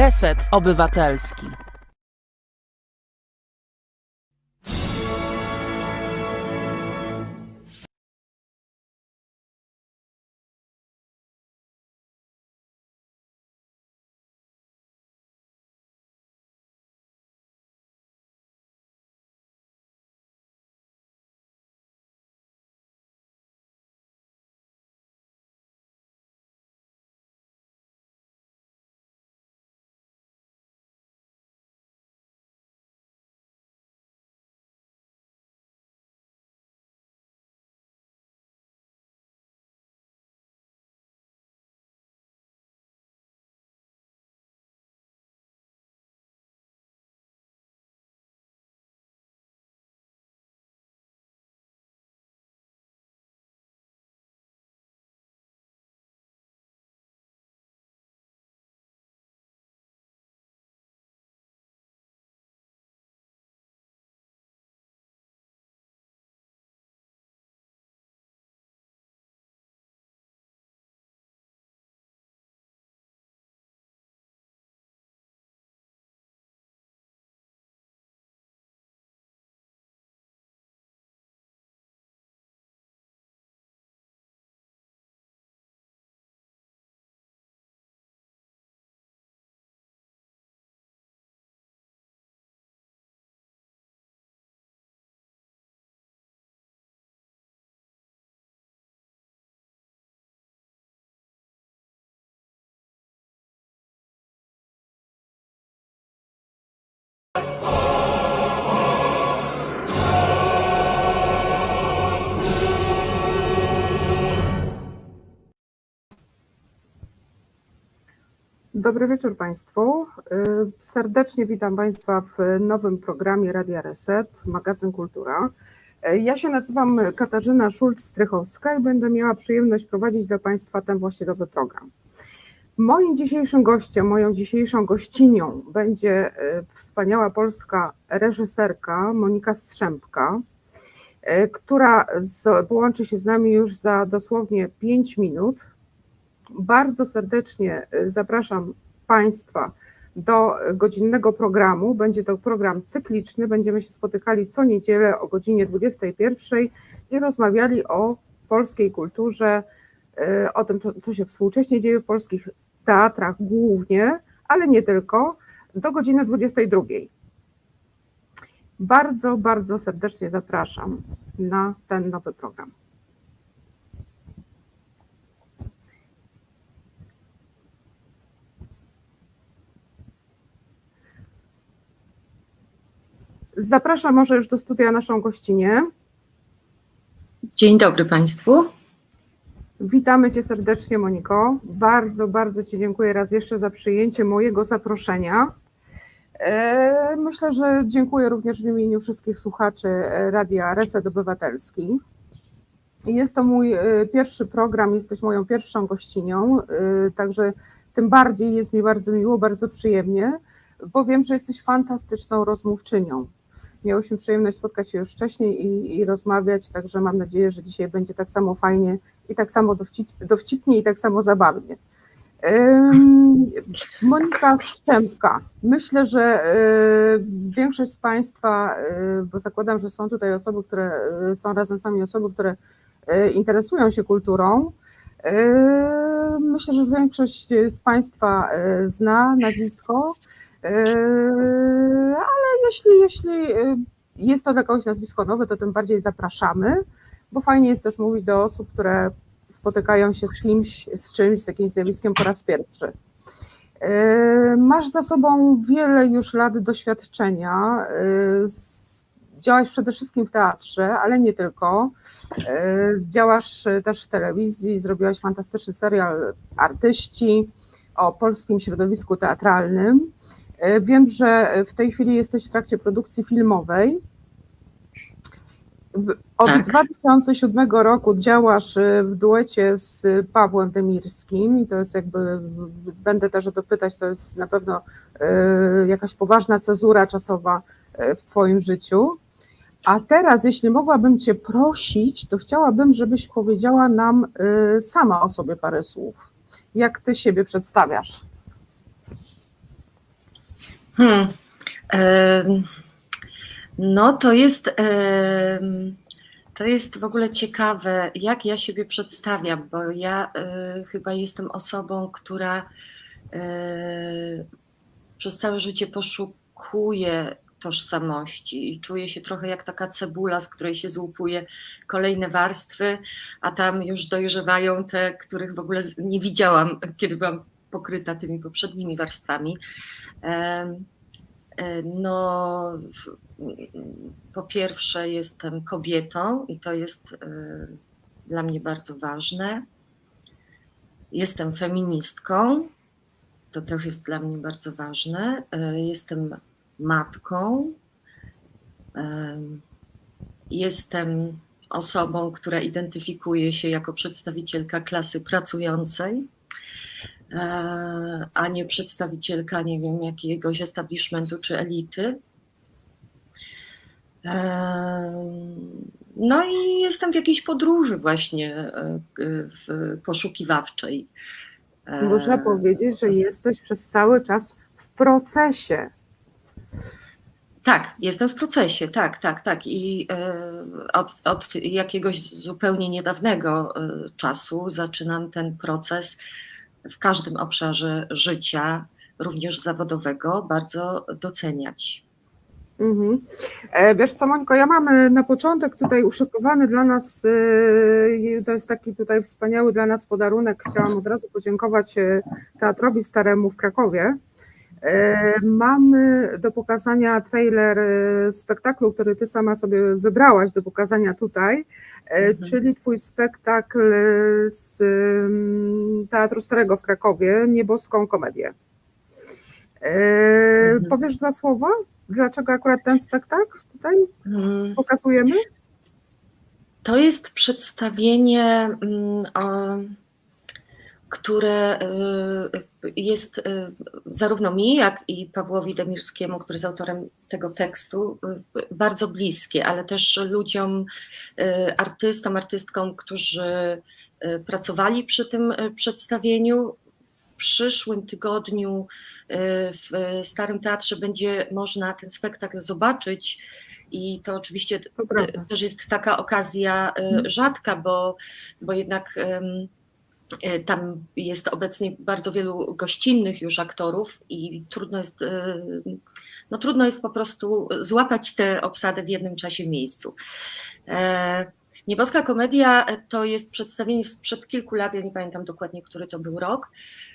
Reset Obywatelski. Dobry wieczór Państwu. Serdecznie witam Państwa w nowym programie Radia Reset, magazyn Kultura. Ja się nazywam Katarzyna Szulc-Strychowska i będę miała przyjemność prowadzić dla Państwa ten właśnie nowy program. Moim dzisiejszym gościem, moją dzisiejszą gościnią będzie wspaniała polska reżyserka Monika Strzempka, która połączy się z nami już za dosłownie 5 minut. Bardzo serdecznie zapraszam Państwa do godzinnego programu. Będzie to program cykliczny. Będziemy się spotykali co niedzielę o godzinie 21 i rozmawiali o polskiej kulturze, o tym, co się współcześnie dzieje w polskich teatrach głównie, ale nie tylko, do godziny 22. Bardzo, bardzo serdecznie zapraszam na ten nowy program. Zapraszam może już do studia naszą gościnię. Dzień dobry Państwu. Witamy Cię serdecznie, Moniko. Bardzo, bardzo Ci dziękuję raz jeszcze za przyjęcie mojego zaproszenia. Myślę, że dziękuję również w imieniu wszystkich słuchaczy Radia Reset Obywatelski. Jest to mój pierwszy program, jesteś moją pierwszą gościnią, także tym bardziej jest mi bardzo miło, bardzo przyjemnie, bo wiem, że jesteś fantastyczną rozmówczynią. Miałyśmy przyjemność spotkać się już wcześniej i rozmawiać, także mam nadzieję, że dzisiaj będzie tak samo fajnie i tak samo dowcipnie i tak samo zabawnie. Monika Strzempka. Myślę, że większość z Państwa, bo zakładam, że są tutaj osoby, które są razem z nami, osoby, które interesują się kulturą. Myślę, że większość z Państwa zna nazwisko. Ale jeśli jest to dla kogoś nazwisko nowe, to tym bardziej zapraszamy, bo fajnie jest też mówić do osób, które spotykają się z kimś, z jakimś zjawiskiem po raz pierwszy. Masz za sobą wiele już lat doświadczenia, działasz przede wszystkim w teatrze, ale nie tylko. Działasz też w telewizji, zrobiłaś fantastyczny serial Artyści o polskim środowisku teatralnym. Wiem, że w tej chwili jesteś w trakcie produkcji filmowej. Od 2007 roku działasz w duecie z Pawłem Demirskim i to jest jakby, będę też o to pytać, to jest na pewno jakaś poważna cezura czasowa w Twoim życiu. A teraz, jeśli mogłabym Cię prosić, to chciałabym, żebyś powiedziała nam sama o sobie parę słów. Jak Ty siebie przedstawiasz? No to jest w ogóle ciekawe, jak ja siebie przedstawiam, bo ja chyba jestem osobą, która przez całe życie poszukuje tożsamości i czuję się trochę jak taka cebula, z której się złupuje kolejne warstwy, a tam już dojrzewają te, których w ogóle nie widziałam, kiedy byłam pokryta tymi poprzednimi warstwami. No, po pierwsze jestem kobietą i to jest dla mnie bardzo ważne. Jestem feministką, to też jest dla mnie bardzo ważne. Jestem matką. Jestem osobą, która identyfikuje się jako przedstawicielka klasy pracującej, a nie przedstawicielka, nie wiem, jakiegoś establishmentu czy elity. No i jestem w jakiejś podróży właśnie poszukiwawczej. Można powiedzieć, że jesteś przez cały czas w procesie. Tak, jestem w procesie, tak. I od jakiegoś zupełnie niedawnego czasu zaczynam ten proces w każdym obszarze życia, również zawodowego, bardzo doceniać. Wiesz co, Mońko, ja mam na początek tutaj uszykowany dla nas, to jest taki tutaj wspaniały dla nas podarunek. Chciałam od razu podziękować Teatrowi Staremu w Krakowie. Mamy do pokazania trailer spektaklu, który ty sama sobie wybrałaś do pokazania tutaj, czyli twój spektakl z Teatru Starego w Krakowie, Nieboską komedię. Powiesz dwa słowa? Dlaczego akurat ten spektakl tutaj pokazujemy? To jest przedstawienie, które jest zarówno mi, jak i Pawłowi Demirskiemu, który jest autorem tego tekstu, bardzo bliskie, ale też ludziom, artystkom, którzy pracowali przy tym przedstawieniu. W przyszłym tygodniu w Starym Teatrze będzie można ten spektakl zobaczyć i to oczywiście też jest taka okazja rzadka, bo jednak tam jest obecnie bardzo wielu gościnnych już aktorów i trudno jest po prostu złapać tę obsadę w jednym czasie w miejscu. Nieboska komedia to jest przedstawienie sprzed kilku lat, ja nie pamiętam dokładnie, który to był rok.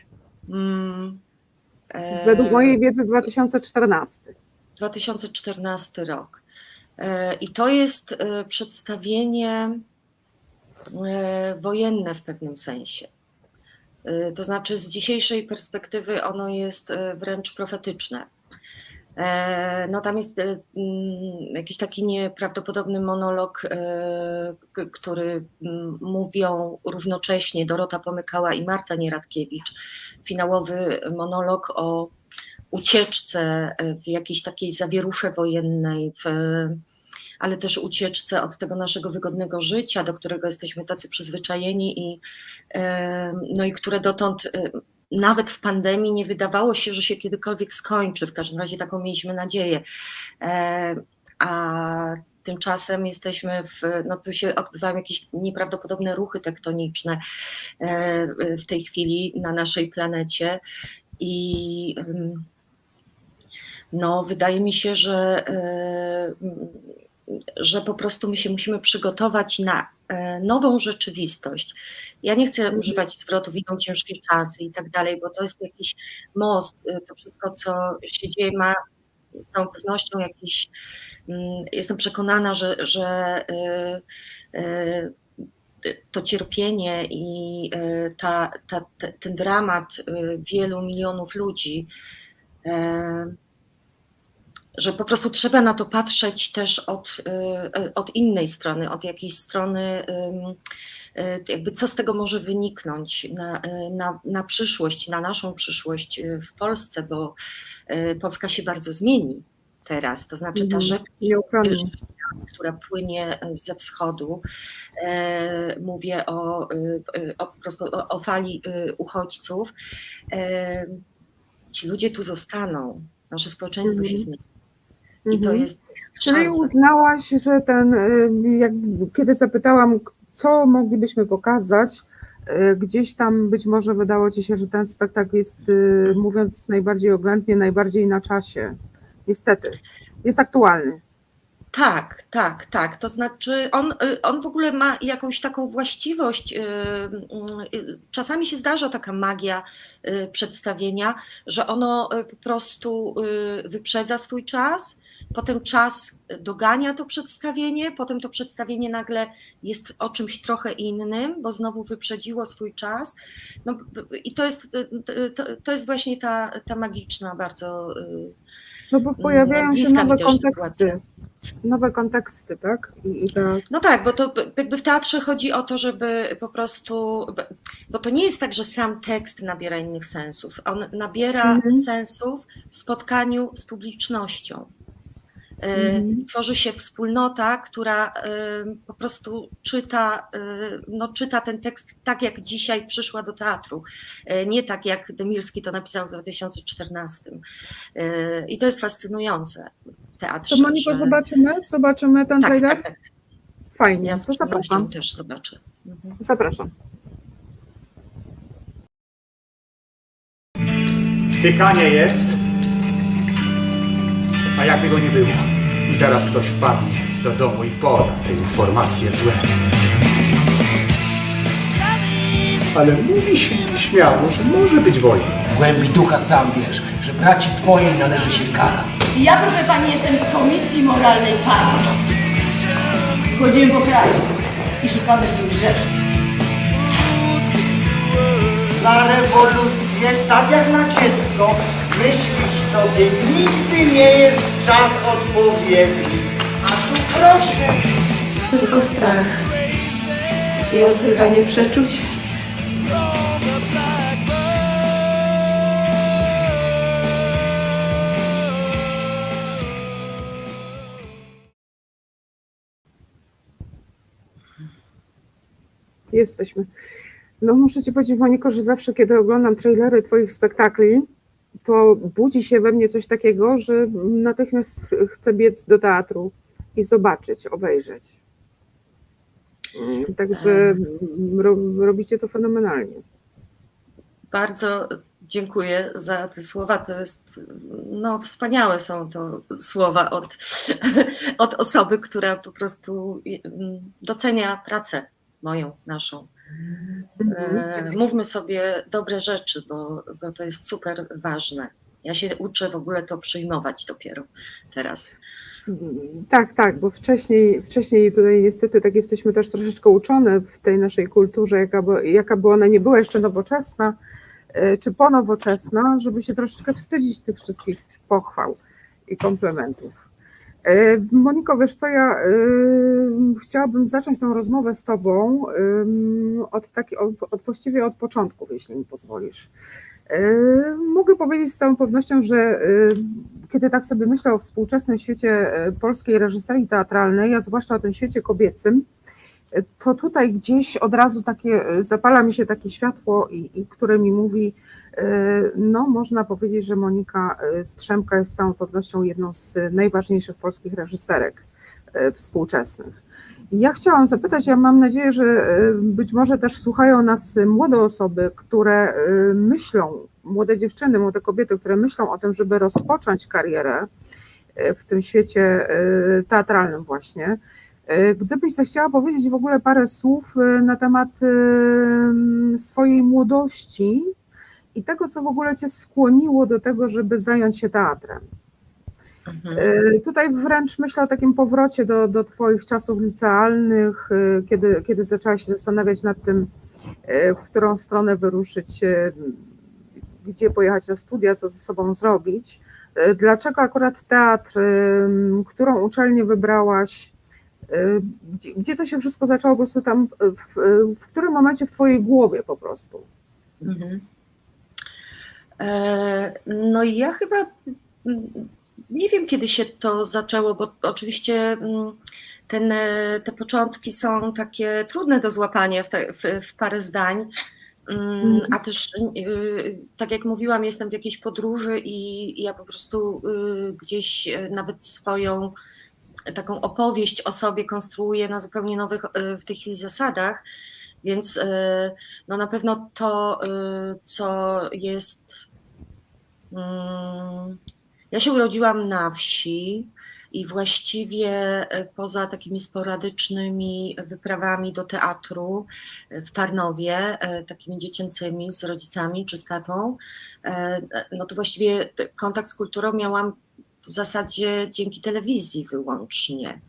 Według mojej wiedzy 2014. 2014 rok. I to jest przedstawienie wojenne w pewnym sensie. To znaczy z dzisiejszej perspektywy ono jest wręcz profetyczne. No tam jest jakiś taki nieprawdopodobny monolog, który mówią równocześnie Dorota Pomykała i Marta Nieradkiewicz. Finałowy monolog o ucieczce w jakiejś takiej zawierusze wojennej, ale też ucieczce od tego naszego wygodnego życia, do którego jesteśmy tacy przyzwyczajeni no i które dotąd nawet w pandemii nie wydawało się, że się kiedykolwiek skończy. W każdym razie taką mieliśmy nadzieję. A tymczasem jesteśmy no tu się odbywają jakieś nieprawdopodobne ruchy tektoniczne w tej chwili na naszej planecie i no wydaje mi się, że po prostu my się musimy przygotować na nową rzeczywistość. Ja nie chcę używać zwrotu winą ciężkie czasy i tak dalej, bo to jest jakiś most. To wszystko, co się dzieje, ma z całą pewnością jakiś, jestem przekonana, że to cierpienie i ten dramat wielu milionów ludzi, że po prostu trzeba na to patrzeć też od innej strony, od jakiejś strony, jakby co z tego może wyniknąć na przyszłość, na naszą przyszłość w Polsce, bo Polska się bardzo zmieni teraz, to znaczy ta rzeka, która płynie ze wschodu, mówię po prostu o fali uchodźców, ci ludzie tu zostaną. nasze społeczeństwo się zmienia. I to Mhm. jest Czyli szansa. uznałaś, że kiedy zapytałam, co moglibyśmy pokazać, gdzieś tam być może wydało ci się, że ten spektakl jest, mówiąc najbardziej oględnie, najbardziej na czasie. Niestety, jest aktualny. Tak, tak, tak. To znaczy on w ogóle ma jakąś taką właściwość, czasami się zdarza taka magia przedstawienia, że ono po prostu wyprzedza swój czas, potem czas dogania to przedstawienie, potem to przedstawienie nagle jest o czymś trochę innym, bo znowu wyprzedziło swój czas. No, i to jest właśnie ta magiczna bardzo No bo pojawiają się bliska mi nowe też konteksty. sytuacja. Nowe konteksty, tak? No tak, bo to jakby w teatrze chodzi o to, żeby po prostu, bo to nie jest tak, że sam tekst nabiera innych sensów. On nabiera sensów w spotkaniu z publicznością. Tworzy się wspólnota, która po prostu czyta ten tekst tak, jak dzisiaj przyszła do teatru. Nie tak, jak Demirski to napisał w 2014. I to jest fascynujące w teatrze. To Moniko, zobaczymy ten trailer? Tak. Fajnie, Ja z to przyjemnością zapraszam. też zobaczę. Zapraszam. Tykanie jest, a jakby go nie było. I zaraz ktoś wpadnie do domu i poda te informacje złe. Ale mówi się nieśmiało, że może być wojna. W głębi ducha sam wiesz, że braci twojej należy się kara. Ja, proszę pani, jestem z Komisji Moralnej Pani. Chodzimy po kraju i szukamy złych rzeczy. Na rewolucję, tak jak na dziecko, myślisz sobie, nigdy nie jest czas odpowiedni. A tu proszę. To tylko strach i odpychanie przeczuć. Jesteśmy. No muszę ci powiedzieć, Moniko, że zawsze, kiedy oglądam trailery twoich spektakli, to budzi się we mnie coś takiego, że natychmiast chcę biec do teatru i zobaczyć, obejrzeć. Także robicie to fenomenalnie. Bardzo dziękuję za te słowa. To jest, wspaniałe są to słowa od osoby, która po prostu docenia pracę moją, naszą. Mówmy sobie dobre rzeczy, bo to jest super ważne. Ja się uczę w ogóle to przyjmować dopiero teraz. Tak, bo wcześniej tutaj niestety tak jesteśmy też troszeczkę uczone w tej naszej kulturze, jaka by ona nie była jeszcze nowoczesna, czy ponowoczesna, żeby się troszeczkę wstydzić tych wszystkich pochwał i komplementów. Moniko, wiesz co, ja chciałabym zacząć tę rozmowę z tobą właściwie od początków, jeśli mi pozwolisz. Mogę powiedzieć z całą pewnością, że kiedy tak sobie myślę o współczesnym świecie polskiej reżyserii teatralnej, a zwłaszcza o tym świecie kobiecym, to tutaj gdzieś od razu zapala mi się takie światło, które mi mówi, można powiedzieć, że Monika Strzemka jest z całą pewnością jedną z najważniejszych polskich reżyserek współczesnych. I ja chciałam zapytać, ja mam nadzieję, że być może też słuchają nas młode osoby, które myślą, młode dziewczyny, młode kobiety, które myślą o tym, żeby rozpocząć karierę w tym świecie teatralnym właśnie. Gdybyś zechciała powiedzieć w ogóle parę słów na temat swojej młodości i tego, co w ogóle cię skłoniło do tego, żeby zająć się teatrem. Tutaj wręcz myślę o takim powrocie do twoich czasów licealnych, kiedy zaczęłaś się zastanawiać nad tym, w którą stronę wyruszyć, gdzie pojechać na studia, co ze sobą zrobić. Dlaczego akurat teatr, którą uczelnię wybrałaś, gdzie to się wszystko zaczęło po prostu tam, w którym momencie w twojej głowie po prostu? No ja chyba nie wiem, kiedy się to zaczęło, bo oczywiście te początki są takie trudne do złapania w parę zdań, A też, tak jak mówiłam, jestem w jakiejś podróży i ja po prostu gdzieś nawet swoją taką opowieść o sobie konstruuję na zupełnie nowych w tej chwili zasadach, więc no na pewno to, co jest... Ja się urodziłam na wsi i właściwie poza takimi sporadycznymi wyprawami do teatru w Tarnowie, takimi dziecięcymi z rodzicami czy z tatą, no to właściwie kontakt z kulturą miałam w zasadzie dzięki telewizji wyłącznie.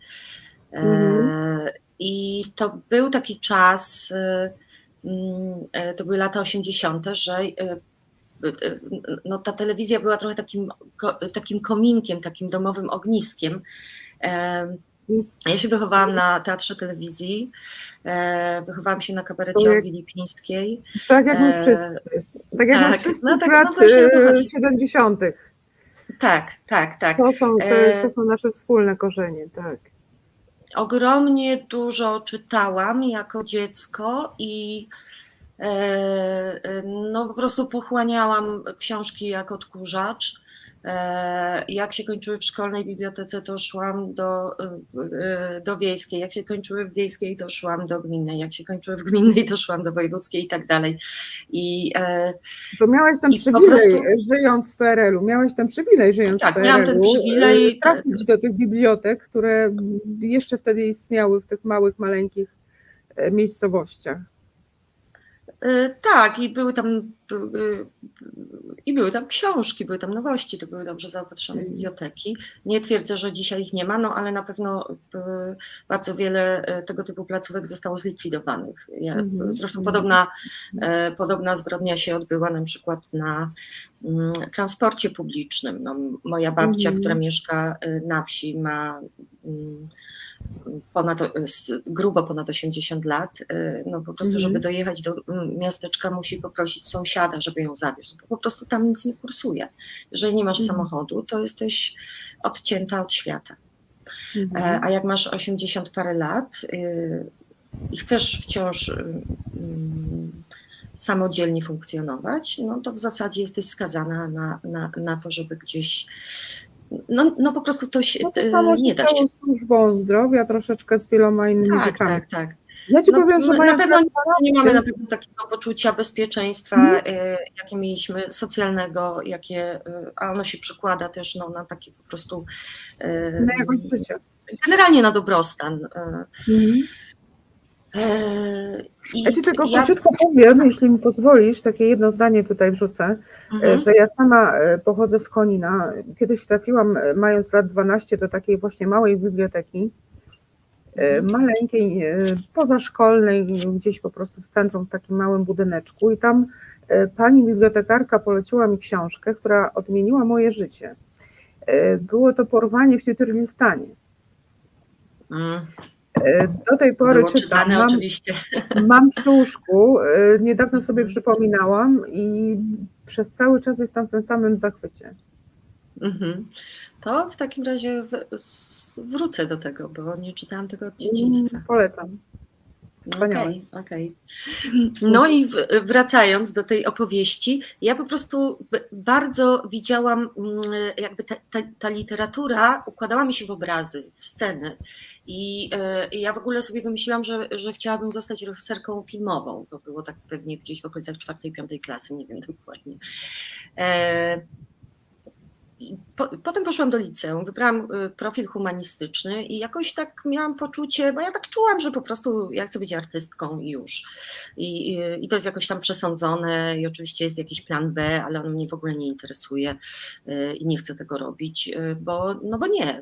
I to był taki czas, to były lata 80., że no ta telewizja była trochę takim kominkiem, takim domowym ogniskiem. Ja się wychowałam na teatrze telewizji, wychowałam się na kabarecie Olgi Lipińskiej. Tak jak my wszyscy. Tak jak my wszyscy z lat 70. Tak. To są nasze wspólne korzenie, tak. Ogromnie dużo czytałam jako dziecko i no po prostu pochłaniałam książki jak odkurzacz. Jak się kończyły w szkolnej bibliotece, to szłam do wiejskiej. Jak się kończyły w wiejskiej, to szłam do gminnej. Jak się kończyły w gminnej, to szłam do wojewódzkiej i tak dalej. To miałeś ten przywilej, żyjąc w PRL-u. Miałeś ten przywilej, żyjąc w PRL-u. Tak, miałam ten przywilej. Trafić do tych bibliotek, które jeszcze wtedy istniały w tych małych, maleńkich miejscowościach. Tak, i były tam książki, były tam nowości, to były dobrze zaopatrzone biblioteki. Nie twierdzę, że dzisiaj ich nie ma, no ale na pewno bardzo wiele tego typu placówek zostało zlikwidowanych. Zresztą podobna zbrodnia się odbyła na przykład na transporcie publicznym. No, moja babcia, która mieszka na wsi, ma grubo ponad 80 lat, no po prostu, żeby dojechać do miasteczka, musi poprosić sąsiada, żeby ją zawiózł, bo po prostu tam nic nie kursuje. Jeżeli nie masz samochodu, to jesteś odcięta od świata. A jak masz 80 parę lat i chcesz wciąż samodzielnie funkcjonować, no to w zasadzie jesteś skazana na to, żeby gdzieś no po prostu to się nie da się. Z służbą zdrowia, troszeczkę z wieloma innymi rzeczami. Tak. Ja ci powiem, że na pewno nie mamy na pewno takiego poczucia bezpieczeństwa, jakie mieliśmy, socjalnego, a ono się przekłada też na takie po prostu na jakość życia. Generalnie na dobrostan. Ja ci tylko króciutko powiem, jeśli mi pozwolisz, takie jedno zdanie tutaj wrzucę, że ja sama pochodzę z Konina. Kiedyś trafiłam, mając lat 12, do takiej właśnie małej biblioteki, maleńkiej, pozaszkolnej, gdzieś po prostu w centrum, w takim małym budyneczku, i tam pani bibliotekarka poleciła mi książkę, która odmieniła moje życie. Było to Porwanie w Tütürlistanie. Do tej pory czytam, mam przy łóżku, niedawno sobie przypominałam i przez cały czas jestem w tym samym zachwycie. To w takim razie wrócę do tego, bo nie czytałam tego od dzieciństwa. Polecam. Wspaniale. Okej. No i wracając do tej opowieści, ja po prostu bardzo widziałam, jakby ta literatura układała mi się w obrazy, w sceny. I ja w ogóle sobie wymyśliłam, że chciałabym zostać reżyserką filmową. To było tak pewnie gdzieś w okolicach 4-5 klasy, nie wiem dokładnie. Potem poszłam do liceum, wybrałam profil humanistyczny i jakoś tak miałam poczucie, bo ja tak czułam, że po prostu ja chcę być artystką i już. I to jest jakoś tam przesądzone i oczywiście jest jakiś plan B, ale on mnie w ogóle nie interesuje i nie chcę tego robić, bo nie.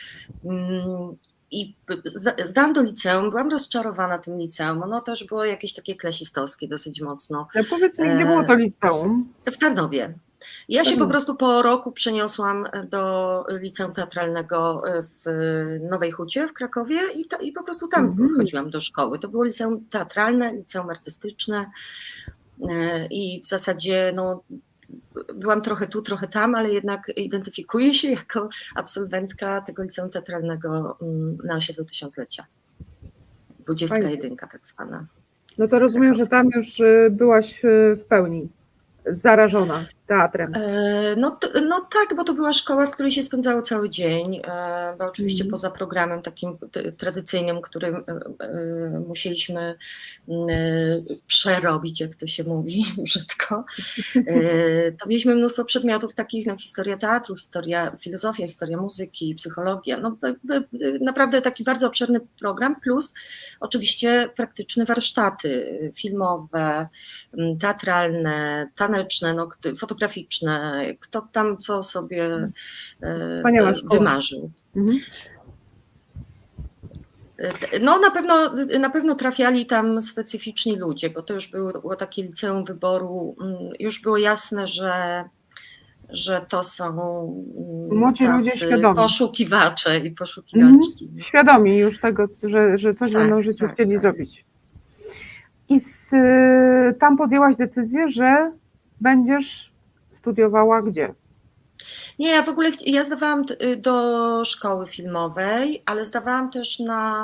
I zdałam do liceum, byłam rozczarowana tym liceum, ono też było jakieś takie klasistowskie dosyć mocno. Powiedz mi, gdzie było to liceum? W Tarnowie. Ja się po prostu po roku przeniosłam do liceum teatralnego w Nowej Hucie w Krakowie i po prostu tam chodziłam do szkoły. To było liceum teatralne, liceum artystyczne i w zasadzie byłam trochę tu, trochę tam, ale jednak identyfikuję się jako absolwentka tego liceum teatralnego na osiedlu Tysiąclecia. 21 tak zwana. No to rozumiem, że tam już byłaś w pełni zarażona teatrem. No tak, bo to była szkoła, w której się spędzało cały dzień, bo oczywiście poza programem takim tradycyjnym, który musieliśmy przerobić, jak to się mówi brzydko, to mieliśmy mnóstwo przedmiotów takich, no historia teatru, filozofia, historia muzyki, psychologia, no naprawdę taki bardzo obszerny program, plus oczywiście praktyczne warsztaty filmowe, teatralne, taneczne, no, fotograficzne, kto tam co sobie wymarzył. No na pewno trafiali tam specyficzni ludzie, bo to już było takie liceum wyboru, już było jasne, że to są młodzi ludzie świadomi. Poszukiwacze i poszukiwaczki. Świadomi już tego, że coś będą w życiu chcieli zrobić. I tam podjęłaś decyzję, że będziesz studiowała gdzie? Nie, ja zdawałam do szkoły filmowej, ale zdawałam też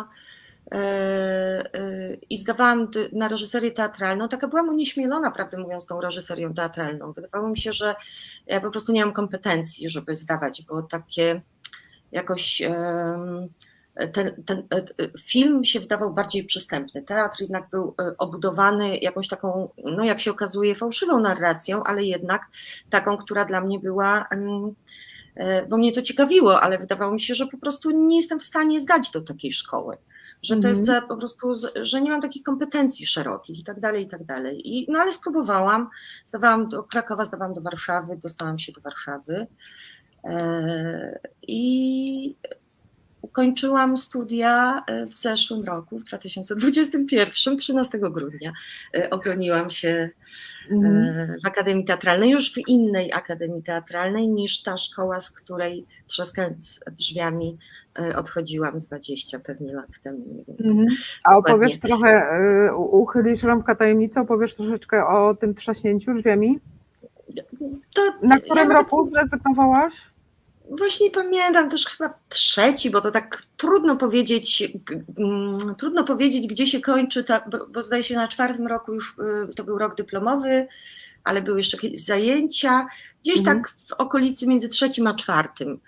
i zdawałam na reżyserię teatralną. Taka byłam unieśmielona, prawdę mówiąc, tą reżyserią teatralną. Wydawało mi się, że ja po prostu nie mam kompetencji, żeby zdawać, bo takie jakoś ten film się wydawał bardziej przystępny. Teatr jednak był obudowany jakąś taką, no jak się okazuje, fałszywą narracją, ale jednak taką, która dla mnie była, bo mnie to ciekawiło, ale wydawało mi się, że po prostu nie jestem w stanie zdać do takiej szkoły, że to jest po prostu, że nie mam takich kompetencji szerokich i tak dalej, i tak dalej. No ale spróbowałam, zdawałam do Krakowa, zdawałam do Warszawy, dostałam się do Warszawy i ukończyłam studia w zeszłym roku, w 2021, 13 grudnia. Obroniłam się w Akademii Teatralnej, już w innej Akademii Teatralnej niż ta szkoła, z której trzaskając drzwiami odchodziłam 20 pewnie lat temu. A opowiesz trochę, uchylisz rąbka tajemnicy, opowiesz troszeczkę o tym trzaśnięciu drzwiami? Na którym roku zrezygnowałaś? Właśnie pamiętam też chyba trzeci, bo to tak trudno powiedzieć, gdzie się kończy, bo zdaje się na 4. roku już to był rok dyplomowy, ale były jeszcze jakieś zajęcia, gdzieś tak w okolicy między 3. a 4.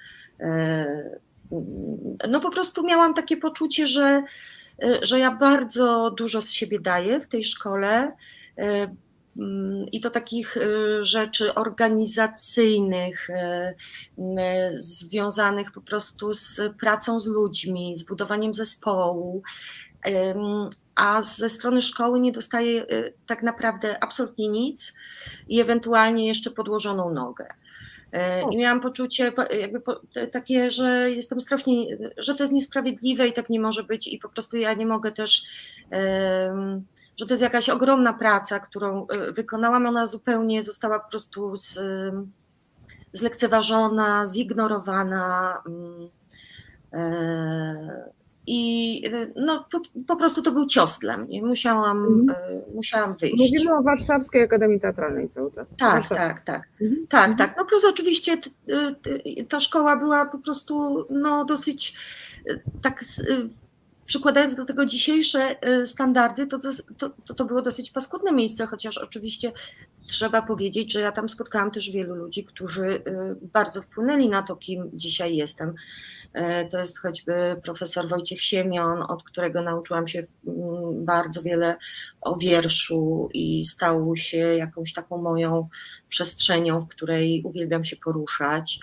No po prostu miałam takie poczucie, że ja bardzo dużo z siebie daję w tej szkole, i to takich rzeczy organizacyjnych, związanych po prostu z pracą z ludźmi, z budowaniem zespołu, a ze strony szkoły nie dostaję tak naprawdę absolutnie nic i ewentualnie jeszcze podłożoną nogę. I miałam poczucie takie, że jestem strasznie, że to jest niesprawiedliwe i tak nie może być i po prostu ja nie mogę też, że to jest jakaś ogromna praca, którą wykonałam, ona zupełnie została po prostu zlekceważona, zignorowana i no, po prostu to był cios dla mnie, musiałam wyjść. Mówimy o Warszawskiej Akademii Teatralnej cały czas. Tak. No plus oczywiście ta szkoła była po prostu no, dosyć tak, przykładając do tego dzisiejsze standardy, to było dosyć paskudne miejsce, chociaż oczywiście trzeba powiedzieć, że ja tam spotkałam też wielu ludzi, którzy bardzo wpłynęli na to, kim dzisiaj jestem. To jest choćby profesor Wojciech Siemion, od którego nauczyłam się bardzo wiele o wierszu i stał się jakąś taką moją przestrzenią, w której uwielbiam się poruszać.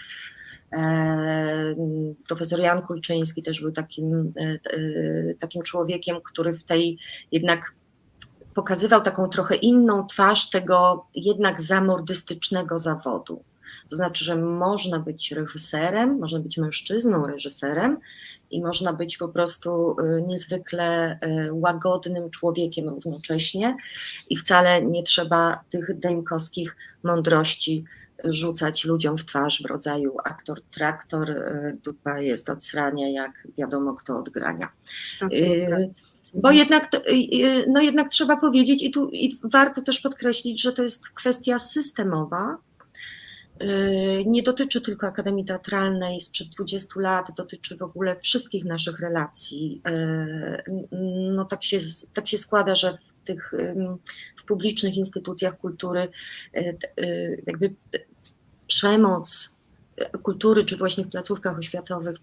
Profesor Jan Kulczyński też był takim człowiekiem, który w tej jednak pokazywał taką trochę inną twarz tego jednak zamordystycznego zawodu. To znaczy, że można być reżyserem, można być mężczyzną reżyserem i można być po prostu niezwykle łagodnym człowiekiem równocześnie i wcale nie trzeba tych dejmkowskich mądrości rzucać ludziom w twarz w rodzaju aktor traktor, dupa jest od srania, jak wiadomo kto od grania. Bo jednak trzeba powiedzieć i warto też podkreślić, że to jest kwestia systemowa, nie dotyczy tylko Akademii Teatralnej sprzed 20 lat, dotyczy w ogóle wszystkich naszych relacji. No tak się składa, że w publicznych instytucjach kultury jakby przemoc kultury, czy właśnie w placówkach oświatowych,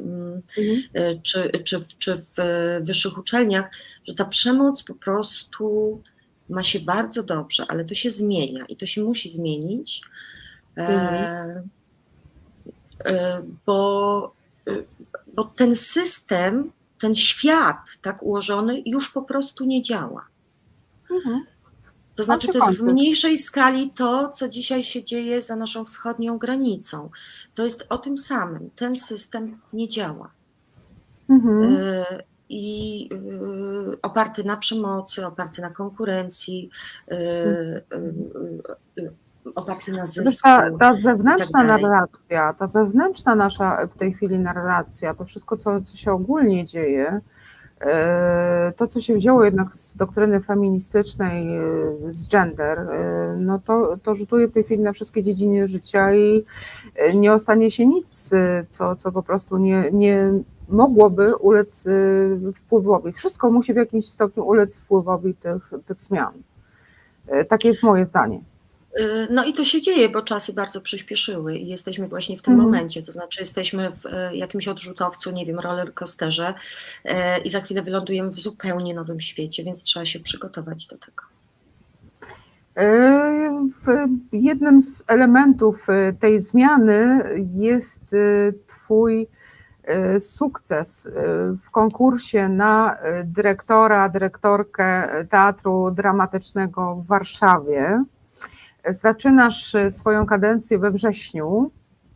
czy w wyższych uczelniach, że ta przemoc po prostu ma się bardzo dobrze, ale to się zmienia i to się musi zmienić, bo ten system, ten świat tak ułożony już po prostu nie działa. To znaczy, to jest w mniejszej skali to, co dzisiaj się dzieje za naszą wschodnią granicą. To jest o tym samym. Ten system nie działa. I oparty na przemocy, oparty na konkurencji, oparty na zysku. Ta zewnętrzna narracja, ta zewnętrzna nasza w tej chwili narracja, to wszystko, co się ogólnie dzieje, to, co się wzięło jednak z doktryny feministycznej, z gender, no to rzutuje w tej chwili na wszystkie dziedziny życia i nie ostanie się nic, co po prostu nie mogłoby ulec wpływowi. Wszystko musi w jakimś stopniu ulec wpływowi tych zmian. Takie jest moje zdanie. No i to się dzieje, bo czasy bardzo przyspieszyły i jesteśmy właśnie w tym momencie, to znaczy jesteśmy w jakimś odrzutowcu, nie wiem, rollercoasterze i za chwilę wylądujemy w zupełnie nowym świecie, więc trzeba się przygotować do tego. Jednym z elementów tej zmiany jest Twój sukces w konkursie na dyrektorkę Teatru Dramatycznego w Warszawie. Zaczynasz swoją kadencję we wrześniu.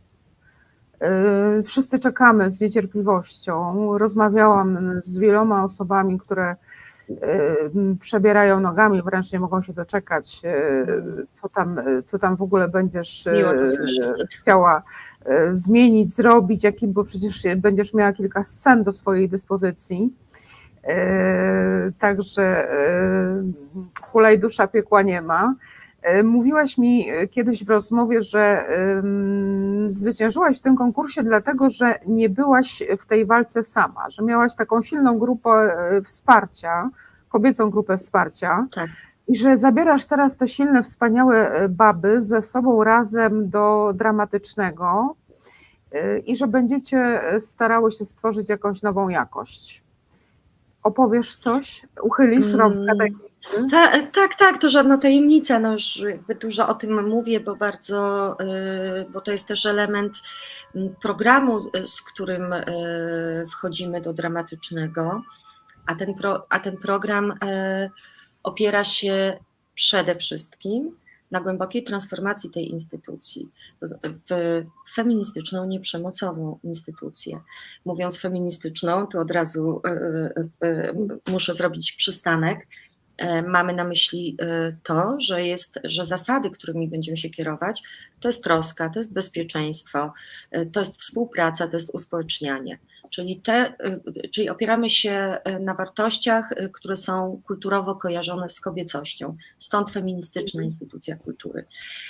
Wszyscy czekamy z niecierpliwością. Rozmawiałam z wieloma osobami, które przebierają nogami, wręcz nie mogą się doczekać, co tam w ogóle będziesz chciała zmienić, zrobić, bo przecież będziesz miała kilka scen do swojej dyspozycji. Także hulaj dusza, piekła nie ma. Mówiłaś mi kiedyś w rozmowie, że zwyciężyłaś w tym konkursie dlatego, że nie byłaś w tej walce sama, że miałaś taką silną grupę wsparcia, kobiecą grupę wsparcia, tak. I że zabierasz teraz te silne, wspaniałe baby ze sobą razem do dramatycznego i że będziecie starały się stworzyć jakąś nową jakość. Opowiesz coś? Uchylisz rąbkę tajemnicy? Tak, to żadna tajemnica, no już jakby dużo o tym mówię, bo to jest też element programu, z którym wchodzimy do dramatycznego, a ten program opiera się przede wszystkim na głębokiej transformacji tej instytucji w feministyczną, nieprzemocową instytucję. Mówiąc feministyczną, to od razu muszę zrobić przystanek. Mamy na myśli to, że zasady, którymi będziemy się kierować, to jest troska, to jest bezpieczeństwo, to jest współpraca, to jest uspołecznianie. Czyli opieramy się na wartościach, które są kulturowo kojarzone z kobiecością. Stąd feministyczna instytucja kultury.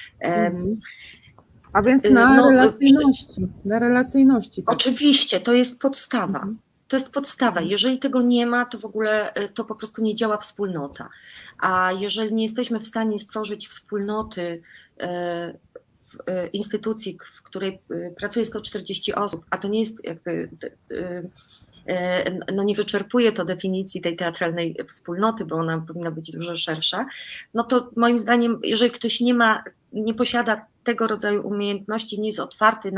A więc na relacyjności. Na relacyjności. Tak. Oczywiście, to jest podstawa. To jest podstawa. Jeżeli tego nie ma, to w ogóle to po prostu nie działa wspólnota. A jeżeli nie jesteśmy w stanie stworzyć wspólnoty w instytucji, w której pracuje 140 osób, a to nie jest jakby, no nie wyczerpuje to definicji tej teatralnej wspólnoty, bo ona powinna być dużo szersza, no to moim zdaniem, jeżeli ktoś nie posiada tego rodzaju umiejętności, nie jest otwarty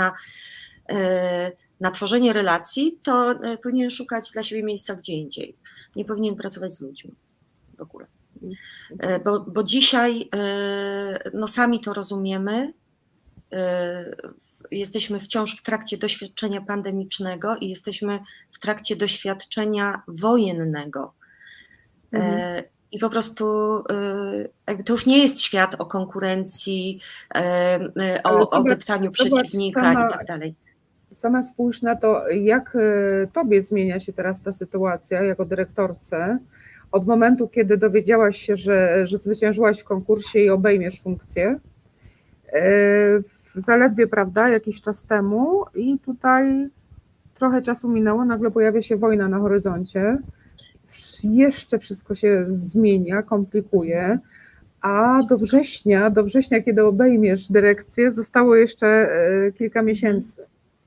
na tworzenie relacji, to powinien szukać dla siebie miejsca gdzie indziej. Nie powinien pracować z ludźmi w ogóle. Bo dzisiaj no sami to rozumiemy, jesteśmy wciąż w trakcie doświadczenia pandemicznego i jesteśmy w trakcie doświadczenia wojennego. I po prostu jakby to już nie jest świat o konkurencji, o deptaniu przeciwnika i tak dalej. Sama spójrz na to, jak tobie zmienia się teraz ta sytuacja jako dyrektorce od momentu, kiedy dowiedziałaś się, że zwyciężyłaś w konkursie i obejmiesz funkcję. zaledwie, prawda, jakiś czas temu i tutaj trochę czasu minęło, nagle pojawia się wojna na horyzoncie, jeszcze wszystko się zmienia, komplikuje, a do września, kiedy obejmiesz dyrekcję, zostało jeszcze kilka miesięcy.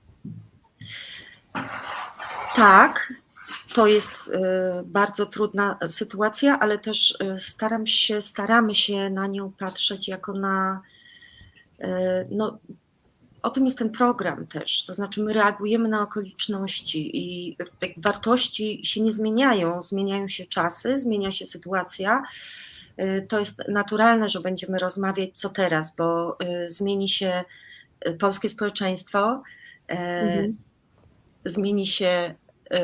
Tak, to jest bardzo trudna sytuacja, ale też staramy się na nią patrzeć jako na, no, o tym jest ten program też, to znaczy my reagujemy na okoliczności i wartości się nie zmieniają, zmieniają się czasy, zmienia się sytuacja. To jest naturalne, że będziemy rozmawiać co teraz, bo zmieni się polskie społeczeństwo, zmieni się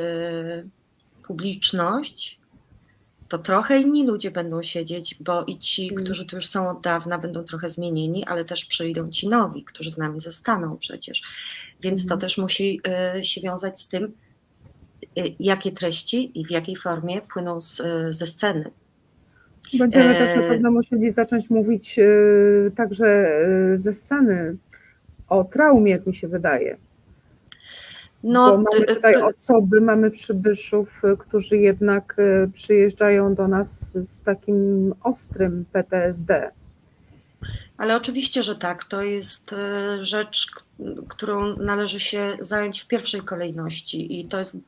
publiczność, to trochę inni ludzie będą siedzieć, bo i ci, którzy tu już są od dawna, będą trochę zmienieni, ale też przyjdą ci nowi, którzy z nami zostaną przecież. Więc to też musi się wiązać z tym, jakie treści i w jakiej formie płyną ze sceny. Będziemy też na pewno musieli zacząć mówić także ze sceny o traumie, jak mi się wydaje. No, bo mamy tutaj osoby, mamy przybyszów, którzy jednak przyjeżdżają do nas z takim ostrym PTSD. Ale oczywiście, że tak. To jest rzecz, którą należy się zająć w pierwszej kolejności i to jest...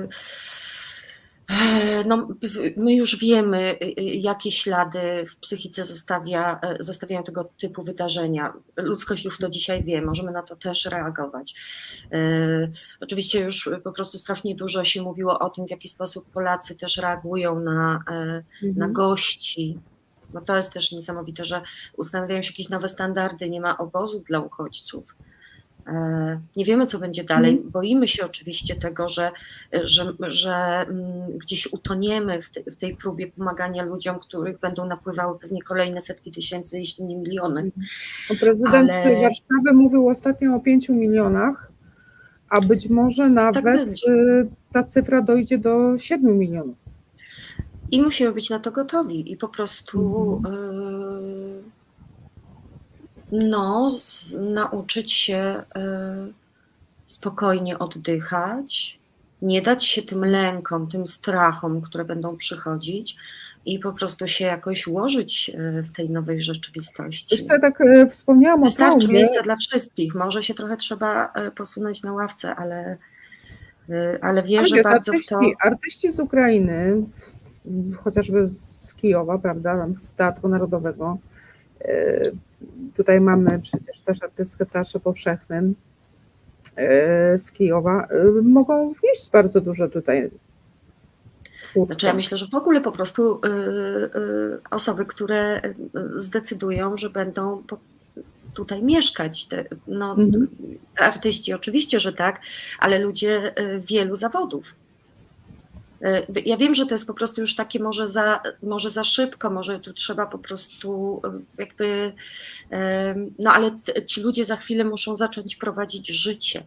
No, my już wiemy, jakie ślady w psychice zostawiają tego typu wydarzenia. Ludzkość już to dzisiaj wie, możemy na to też reagować. Oczywiście już po prostu strasznie dużo się mówiło o tym, w jaki sposób Polacy też reagują na gości. Bo to jest też niesamowite, że ustanawiają się jakieś nowe standardy, nie ma obozów dla uchodźców. Nie wiemy, co będzie dalej. Boimy się oczywiście tego, że gdzieś utoniemy w tej próbie pomagania ludziom, których będą napływały pewnie kolejne setki tysięcy, jeśli nie miliony. Prezydent Warszawy mówił ostatnio o 5 milionach, a być może nawet ta cyfra dojdzie do 7 milionów. I musimy być na to gotowi i po prostu nauczyć się spokojnie oddychać, nie dać się tym lękom, tym strachom, które będą przychodzić i po prostu się jakoś ułożyć w tej nowej rzeczywistości. Wiesz co, ja tak wspomniałam o traumie. Wystarczy miejsca dla wszystkich, może się trochę trzeba posunąć na ławce, ale wierzę bardzo w to. Artyści z Ukrainy, chociażby z Kijowa, prawda, tam z Teatru Narodowego, tutaj mamy przecież też artystkę w Teatrze Powszechnym z Kijowa, mogą wnieść bardzo dużo tutaj twórców. Znaczy ja myślę, że w ogóle po prostu osoby, które zdecydują, że będą tutaj mieszkać, artyści oczywiście, że tak, ale ludzie wielu zawodów. Ja wiem, że to jest po prostu już takie może za szybko, może tu trzeba po prostu jakby, no ale ci ludzie za chwilę muszą zacząć prowadzić życie.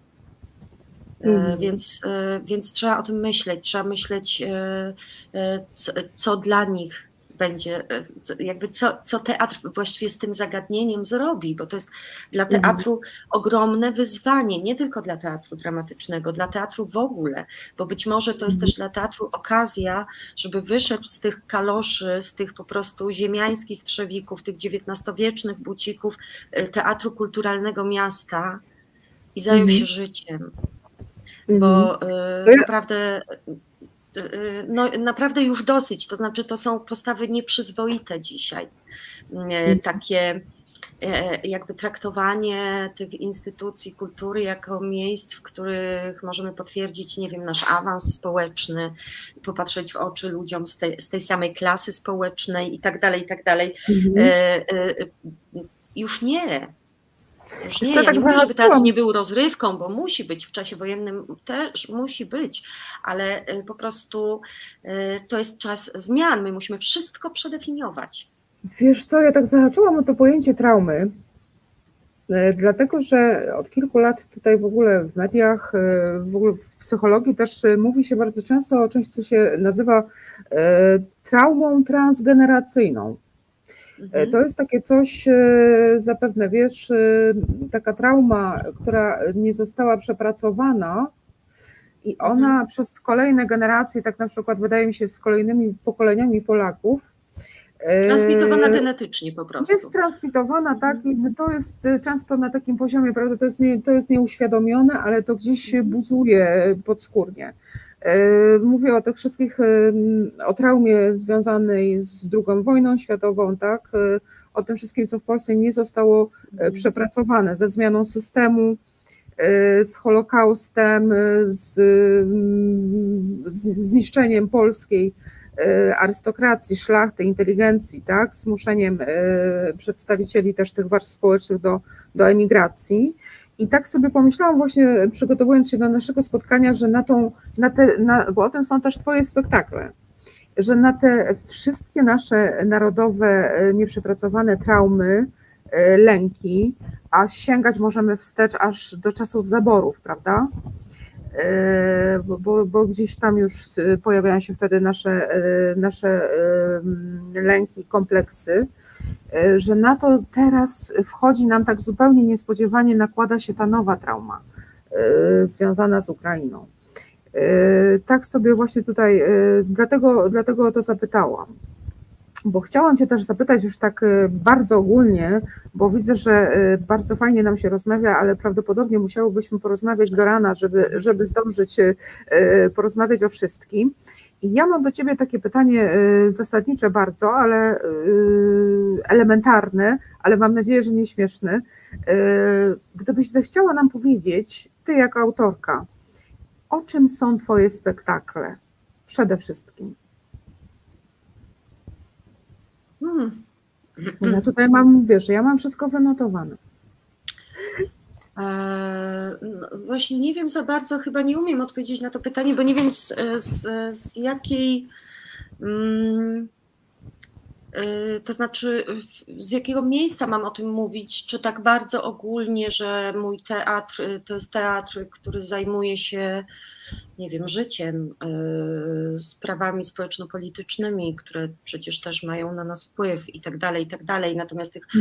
Więc trzeba o tym myśleć, trzeba myśleć, co dla nich będzie, jakby co teatr właściwie z tym zagadnieniem zrobi, bo to jest dla teatru ogromne wyzwanie, nie tylko dla teatru dramatycznego, dla teatru w ogóle, bo być może to jest też dla teatru okazja, żeby wyszedł z tych kaloszy, z tych po prostu ziemiańskich trzewików, tych XIX-wiecznych bucików teatru kulturalnego miasta i zajął się życiem, bo naprawdę już dosyć, to znaczy to są postawy nieprzyzwoite dzisiaj, takie jakby traktowanie tych instytucji kultury jako miejsc, w których możemy potwierdzić, nie wiem, nasz awans społeczny, popatrzeć w oczy ludziom z tej samej klasy społecznej i tak dalej. Już nie. Już nie, ja nie mówię, żeby teatr nie był rozrywką, bo musi być, w czasie wojennym też musi być, ale po prostu to jest czas zmian, my musimy wszystko przedefiniować. Wiesz co, ja tak zahaczyłam o to pojęcie traumy, dlatego że od kilku lat tutaj w ogóle w mediach, w ogóle w psychologii też mówi się bardzo często o czymś, co się nazywa traumą transgeneracyjną. To jest takie coś, zapewne wiesz, taka trauma, która nie została przepracowana i ona przez kolejne generacje, tak na przykład wydaje mi się z kolejnymi pokoleniami Polaków, transmitowana genetycznie po prostu. Jest transmitowana, tak, i to jest często na takim poziomie, prawda, to jest nieuświadomione, ale to gdzieś się buzuje podskórnie. Mówię o tych wszystkich, o traumie związanej z II wojną światową, tak, o tym wszystkim, co w Polsce nie zostało przepracowane, ze zmianą systemu, z Holokaustem, z zniszczeniem polskiej arystokracji, szlachty, inteligencji, tak, zmuszeniem przedstawicieli też tych warstw społecznych do emigracji. I tak sobie pomyślałam właśnie, przygotowując się do naszego spotkania, że bo o tym są też twoje spektakle, że na te wszystkie nasze narodowe, nieprzepracowane traumy, lęki, a sięgać możemy wstecz aż do czasów zaborów, prawda? Bo gdzieś tam już pojawiają się wtedy nasze lęki, kompleksy, że na to teraz wchodzi nam tak zupełnie niespodziewanie, nakłada się ta nowa trauma związana z Ukrainą. Tak sobie właśnie tutaj, dlatego o to zapytałam. Bo chciałam cię też zapytać już tak bardzo ogólnie, bo widzę, że bardzo fajnie nam się rozmawia, ale prawdopodobnie musiałybyśmy porozmawiać do rana, żeby zdążyć porozmawiać o wszystkim. I ja mam do ciebie takie pytanie zasadnicze bardzo, ale elementarne, ale mam nadzieję, że nie śmieszne. Gdybyś zechciała nam powiedzieć, ty jako autorka, o czym są twoje spektakle przede wszystkim? Ja tutaj mam, wiesz, ja mam wszystko wynotowane. No właśnie nie wiem za bardzo, chyba nie umiem odpowiedzieć na to pytanie, bo nie wiem z jakiej, to znaczy z jakiego miejsca mam o tym mówić, czy tak bardzo ogólnie, że mój teatr to jest teatr, który zajmuje się, nie wiem, życiem, sprawami społeczno-politycznymi, które przecież też mają na nas wpływ i tak dalej, natomiast tych,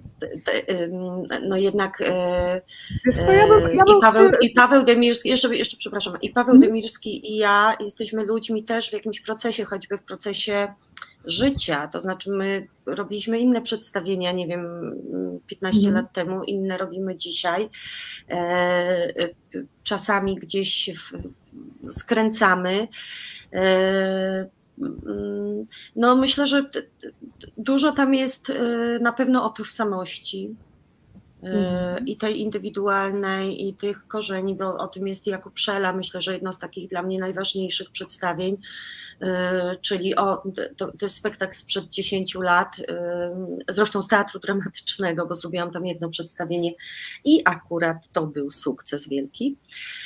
no jednak Wiesz co, i Paweł Demirski, jeszcze przepraszam, i Paweł Demirski i ja jesteśmy ludźmi też w jakimś procesie, choćby w procesie życia, to znaczy my robiliśmy inne przedstawienia, nie wiem, 15 lat temu, inne robimy dzisiaj. Czasami gdzieś skręcamy. No myślę, że dużo tam jest na pewno o tożsamości i tej indywidualnej, i tych korzeni, bo o tym jest Jakub Szela, myślę, że jedno z takich dla mnie najważniejszych przedstawień, czyli to jest spektakl sprzed 10 lat, zresztą z teatru dramatycznego, bo zrobiłam tam jedno przedstawienie i akurat to był sukces wielki.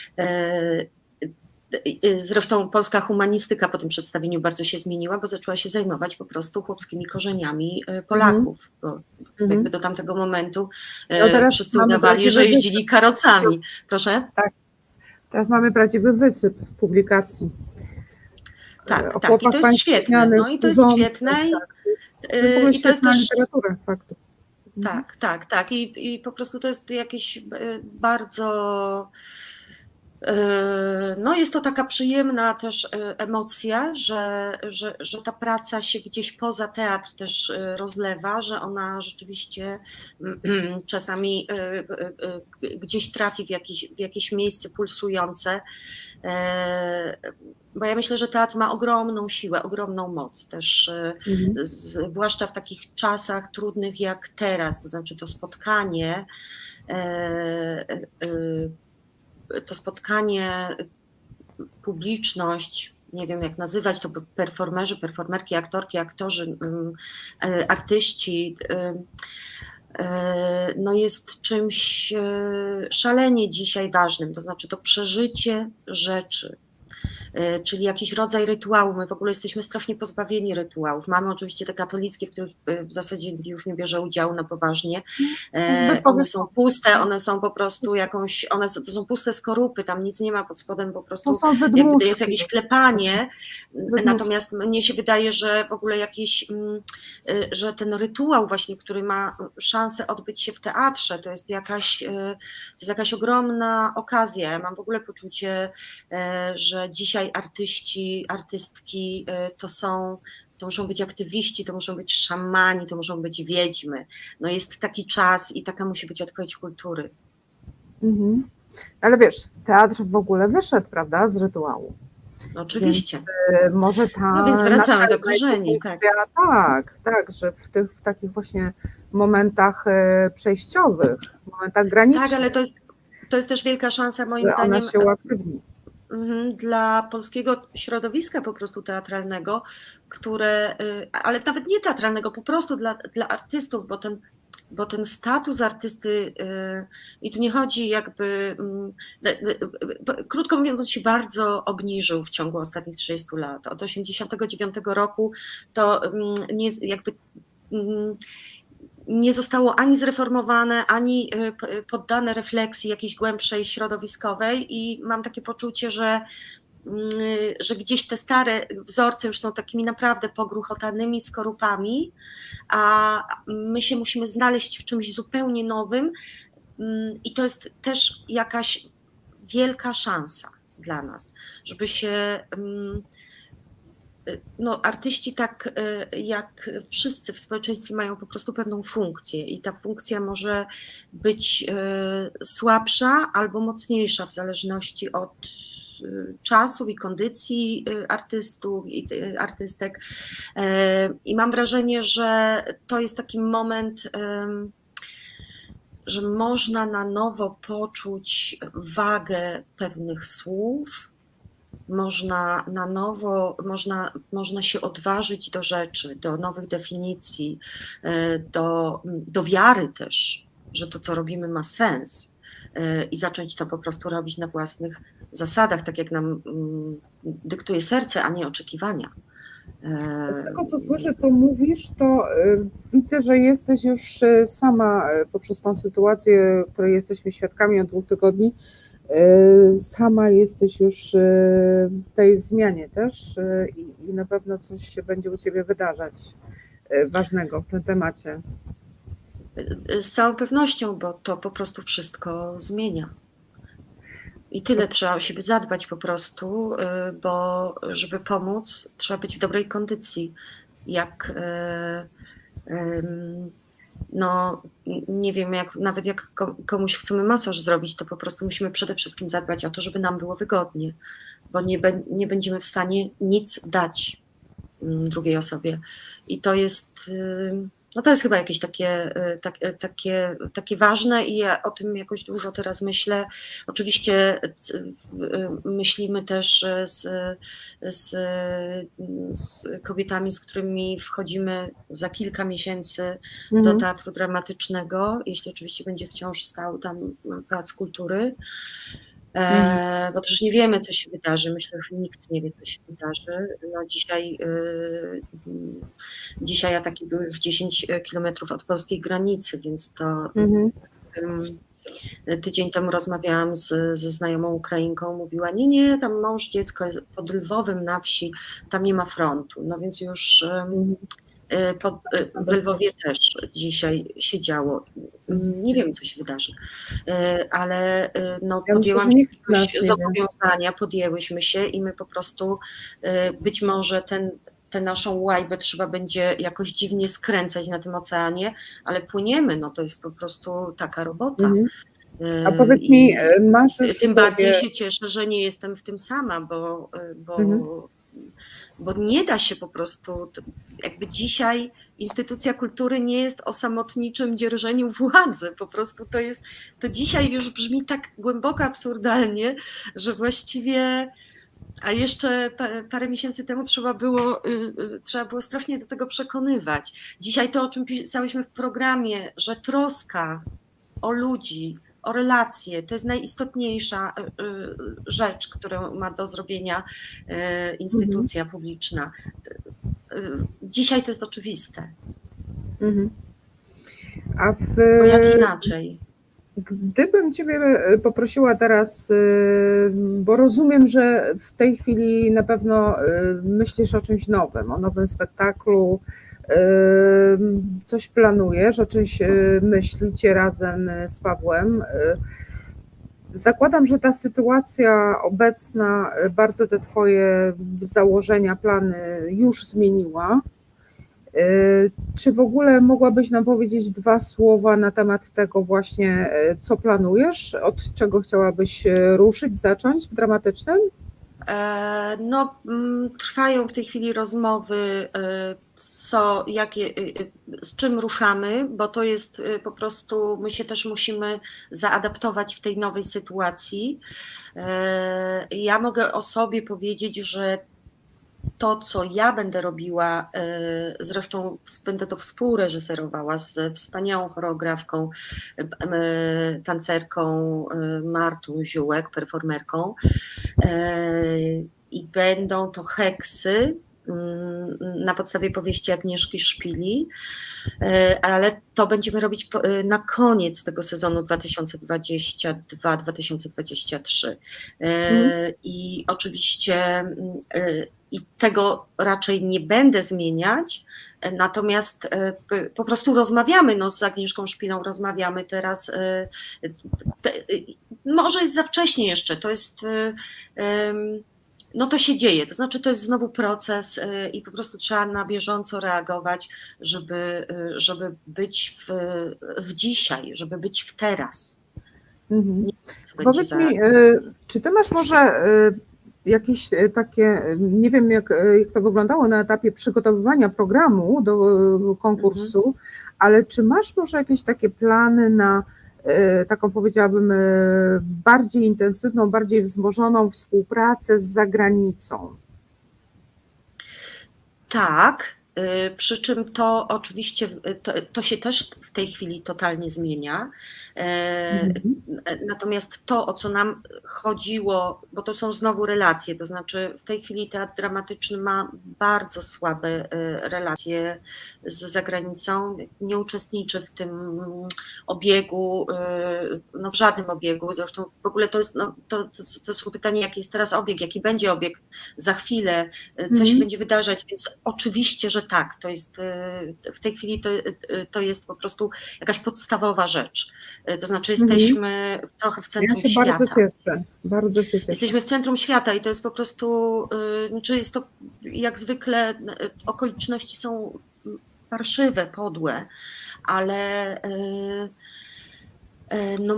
Zresztą polska humanistyka po tym przedstawieniu bardzo się zmieniła, bo zaczęła się zajmować po prostu chłopskimi korzeniami Polaków, bo jakby do tamtego momentu wszyscy udawali, że jeździli karocami. Proszę? Tak, teraz mamy prawdziwy wysyp publikacji. Tak, i to jest świetne. No i to jest świetne. I to jest też literatura faktu. Tak. I po prostu to jest jakieś bardzo... No jest to taka przyjemna też emocja, że ta praca się gdzieś poza teatr też rozlewa, że ona rzeczywiście czasami gdzieś trafi w jakieś miejsce pulsujące, bo ja myślę, że teatr ma ogromną siłę, ogromną moc też, zwłaszcza w takich czasach trudnych jak teraz, to znaczy to spotkanie, publiczność, nie wiem jak nazywać to, performerzy, performerki, aktorki, aktorzy, artyści, no jest czymś szalenie dzisiaj ważnym, to znaczy to przeżycie rzeczy, czyli jakiś rodzaj rytuału. My w ogóle jesteśmy strasznie pozbawieni rytuałów. Mamy oczywiście te katolickie, w których w zasadzie już nie bierze udziału na poważnie. One są puste, one są po prostu jakąś, to są puste skorupy, tam nic nie ma pod spodem, po prostu jakby jest jakieś klepanie. Natomiast mnie się wydaje, że w ogóle że ten rytuał właśnie, który ma szansę odbyć się w teatrze, to jest jakaś ogromna okazja. Ja mam w ogóle poczucie, że dzisiaj artyści, artystki to muszą być aktywiści, to muszą być szamani, to muszą być wiedźmy. No jest taki czas i taka musi być odpowiedź kultury. Ale wiesz, teatr w ogóle wyszedł, prawda, z rytuału. Oczywiście. Więc, może ta... No więc wracamy do korzeni. Tak, że w takich właśnie momentach przejściowych, momentach granicznych. Tak, ale to jest też wielka szansa moim zdaniem. Ona się uaktywni. Dla polskiego środowiska po prostu teatralnego, ale nawet nie teatralnego, po prostu dla artystów, bo ten status artysty, i tu nie chodzi krótko mówiąc, on się bardzo obniżył w ciągu ostatnich 30 lat. Od 1989 roku to nie zostało ani zreformowane, ani poddane refleksji jakiejś głębszej, środowiskowej i mam takie poczucie, że gdzieś te stare wzorce już są takimi naprawdę pogruchotanymi skorupami, a my się musimy znaleźć w czymś zupełnie nowym i to jest też jakaś wielka szansa dla nas, żeby się... artyści, tak jak wszyscy w społeczeństwie, mają po prostu pewną funkcję i ta funkcja może być słabsza albo mocniejsza w zależności od czasów i kondycji artystów i artystek. I mam wrażenie, że to jest taki moment, że można na nowo poczuć wagę pewnych słów, można się odważyć do rzeczy, do nowych definicji, do wiary też, że to, co robimy, ma sens i zacząć to po prostu robić na własnych zasadach, tak jak nam dyktuje serce, a nie oczekiwania. Z tego, co słyszę, co mówisz, to widzę, że jesteś już sama poprzez tą sytuację, której jesteśmy świadkami od 2 tygodni, sama jesteś już w tej zmianie też i na pewno coś się będzie u Ciebie wydarzać ważnego w tym temacie. Z całą pewnością, bo to po prostu wszystko zmienia. I tyle trzeba o siebie zadbać po prostu, bo żeby pomóc, trzeba być w dobrej kondycji. Nie wiem, nawet jak komuś chcemy masaż zrobić, to po prostu musimy przede wszystkim zadbać o to, żeby nam było wygodnie, bo nie będziemy w stanie nic dać drugiej osobie. I to jest chyba jakieś takie ważne i ja o tym jakoś dużo teraz myślę. Oczywiście myślimy też z kobietami, z którymi wchodzimy za kilka miesięcy do Teatru Dramatycznego, jeśli oczywiście będzie wciąż stał tam Pałac Kultury. Bo też nie wiemy, co się wydarzy. myślę, że nikt nie wie, co się wydarzy. Dzisiaj ataki były już 10 kilometrów od polskiej granicy, więc to tydzień temu rozmawiałam ze znajomą Ukrainką, mówiła, nie, tam mąż, dziecko jest pod Lwowem na wsi, tam nie ma frontu. No więc już w Lwowie też dzisiaj się działo. Nie wiem, co się wydarzy, ale podjęłam się jakiegoś zobowiązania, podjęłyśmy się i my po prostu być może tę naszą łajbę trzeba będzie jakoś dziwnie skręcać na tym oceanie, ale płyniemy, to jest po prostu taka robota. A powiedz mi, masz już tym bardziej się cieszę, że nie jestem w tym sama, bo nie da się po prostu, jakby dzisiaj instytucja kultury nie jest o samotniczym dzierżeniu władzy, po prostu to dzisiaj już brzmi tak głęboko absurdalnie, że właściwie, a jeszcze parę miesięcy temu trzeba było strasznie do tego przekonywać. Dzisiaj to, o czym pisałyśmy w programie, że troska o ludzi, o relacje. To jest najistotniejsza rzecz, którą ma do zrobienia instytucja publiczna. Dzisiaj to jest oczywiste. A bo jak inaczej? Gdybym Ciebie poprosiła teraz, bo rozumiem, że w tej chwili na pewno myślisz o czymś nowym, o nowym spektaklu, coś planujesz, o czymś myślicie razem z Pawłem. Zakładam, że ta sytuacja obecna bardzo te Twoje założenia, plany już zmieniła. Czy w ogóle mogłabyś nam powiedzieć 2 słowa na temat tego właśnie, co planujesz, od czego chciałabyś ruszyć, zacząć w dramatycznym? No, trwają w tej chwili rozmowy, z czym ruszamy, bo to jest po prostu, my się też musimy zaadaptować w tej nowej sytuacji. Ja mogę o sobie powiedzieć, że to, co ja będę robiła, zresztą będę to współreżyserowała z wspaniałą choreografką, tancerką Martą Ziółek, performerką, i będą to heksy na podstawie powieści Agnieszki Szpili, ale to będziemy robić na koniec tego sezonu 2022-2023. I oczywiście i tego raczej nie będę zmieniać, natomiast po prostu rozmawiamy, no z Agnieszką Szpilą rozmawiamy teraz, może jest za wcześnie jeszcze, to jest, no to się dzieje, to znaczy to jest znowu proces i po prostu trzeba na bieżąco reagować, żeby być w dzisiaj, żeby być w teraz. Powiedz mi, czy Ty masz może jakieś takie, nie wiem jak to wyglądało na etapie przygotowywania programu do konkursu, ale czy masz może jakieś takie plany na taką, powiedziałabym, bardziej intensywną, bardziej wzmożoną współpracę z zagranicą? Tak, przy czym to oczywiście, to się też w tej chwili totalnie zmienia. Natomiast to, o co nam chodziło, bo to są znowu relacje, to znaczy w tej chwili teatr dramatyczny ma bardzo słabe relacje z zagranicą, nie uczestniczy w tym obiegu, no w żadnym obiegu, zresztą w ogóle to jest, no, to jest pytanie, jaki jest teraz obieg, jaki będzie obieg za chwilę, co się będzie wydarzać, więc oczywiście, że tak, to jest w tej chwili to jest po prostu jakaś podstawowa rzecz. To znaczy jesteśmy trochę w centrum świata. Ja się bardzo się cieszę. Jesteśmy w centrum świata i to jest po prostu, znaczy jest to jak zwykle, okoliczności są parszywe, podłe, ale no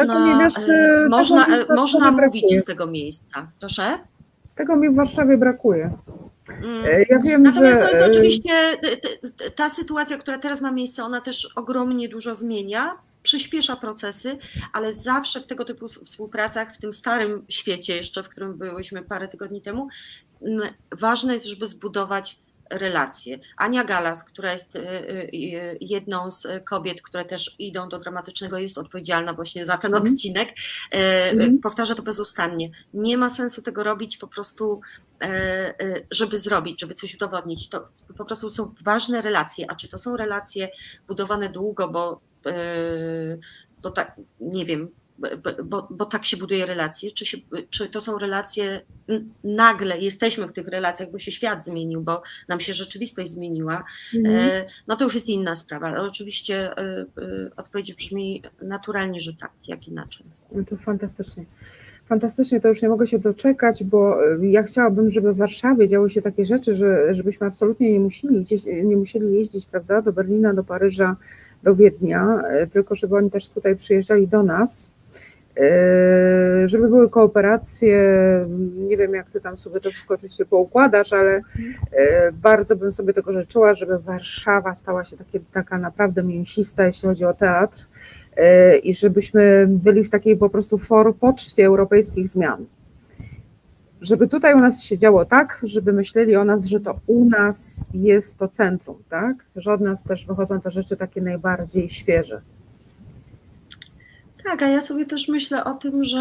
można mówić z tego miejsca. Proszę? Tego mi w Warszawie brakuje. Ja wiem, natomiast to jest oczywiście ta sytuacja, która teraz ma miejsce, ona też ogromnie dużo zmienia, przyspiesza procesy, ale zawsze w tego typu współpracach, w tym starym świecie jeszcze, w którym byłyśmy parę tygodni temu, ważne jest, żeby zbudować relacje. Ania Galas, która jest jedną z kobiet, które też idą do dramatycznego, jest odpowiedzialna właśnie za ten odcinek, powtarza to bezustannie. Nie ma sensu tego robić po prostu, żeby zrobić, żeby coś udowodnić. To po prostu są ważne relacje, a czy to są relacje budowane długo, bo tak, nie wiem, bo tak się buduje relacje, czy to są relacje, nagle jesteśmy w tych relacjach, bo się świat zmienił, bo nam się rzeczywistość zmieniła, no to już jest inna sprawa, ale oczywiście odpowiedź brzmi naturalnie, że tak, jak inaczej. No to fantastycznie. Fantastycznie, to już nie mogę się doczekać, bo ja chciałabym, żeby w Warszawie działy się takie rzeczy, żebyśmy absolutnie nie musieli jeździć, prawda, do Berlina, do Paryża, do Wiednia, tylko żeby oni też tutaj przyjeżdżali do nas, żeby były kooperacje, nie wiem jak Ty tam sobie to wszystko oczywiście poukładasz, ale bardzo bym sobie tego życzyła, żeby Warszawa stała się taka naprawdę mięsista, jeśli chodzi o teatr, i żebyśmy byli w takiej po prostu forpoczcie europejskich zmian. Żeby tutaj u nas się działo tak, żeby myśleli o nas, że to u nas jest to centrum, tak? Że od nas też wychodzą te rzeczy takie najbardziej świeże. Tak, a ja sobie też myślę o tym, że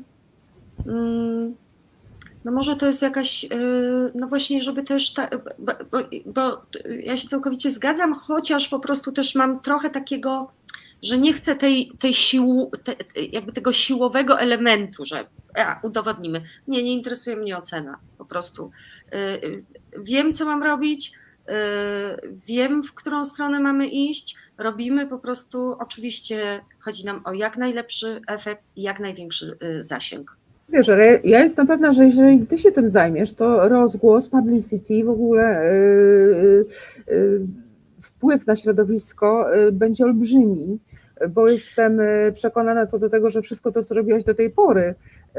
no może to jest jakaś, no właśnie, żeby też, bo ja się całkowicie zgadzam, chociaż po prostu też mam trochę takiego, że nie chcę jakby tego siłowego elementu, że udowodnimy. Nie interesuje mnie ocena, po prostu. Wiem, co mam robić, wiem, w którą stronę mamy iść, robimy po prostu, oczywiście chodzi nam o jak najlepszy efekt i jak największy zasięg. Wiesz, ale ja jestem pewna, że jeżeli ty się tym zajmiesz, to rozgłos, publicity, w ogóle wpływ na środowisko będzie olbrzymi, bo jestem przekonana co do tego, że wszystko to, co robiłaś do tej pory,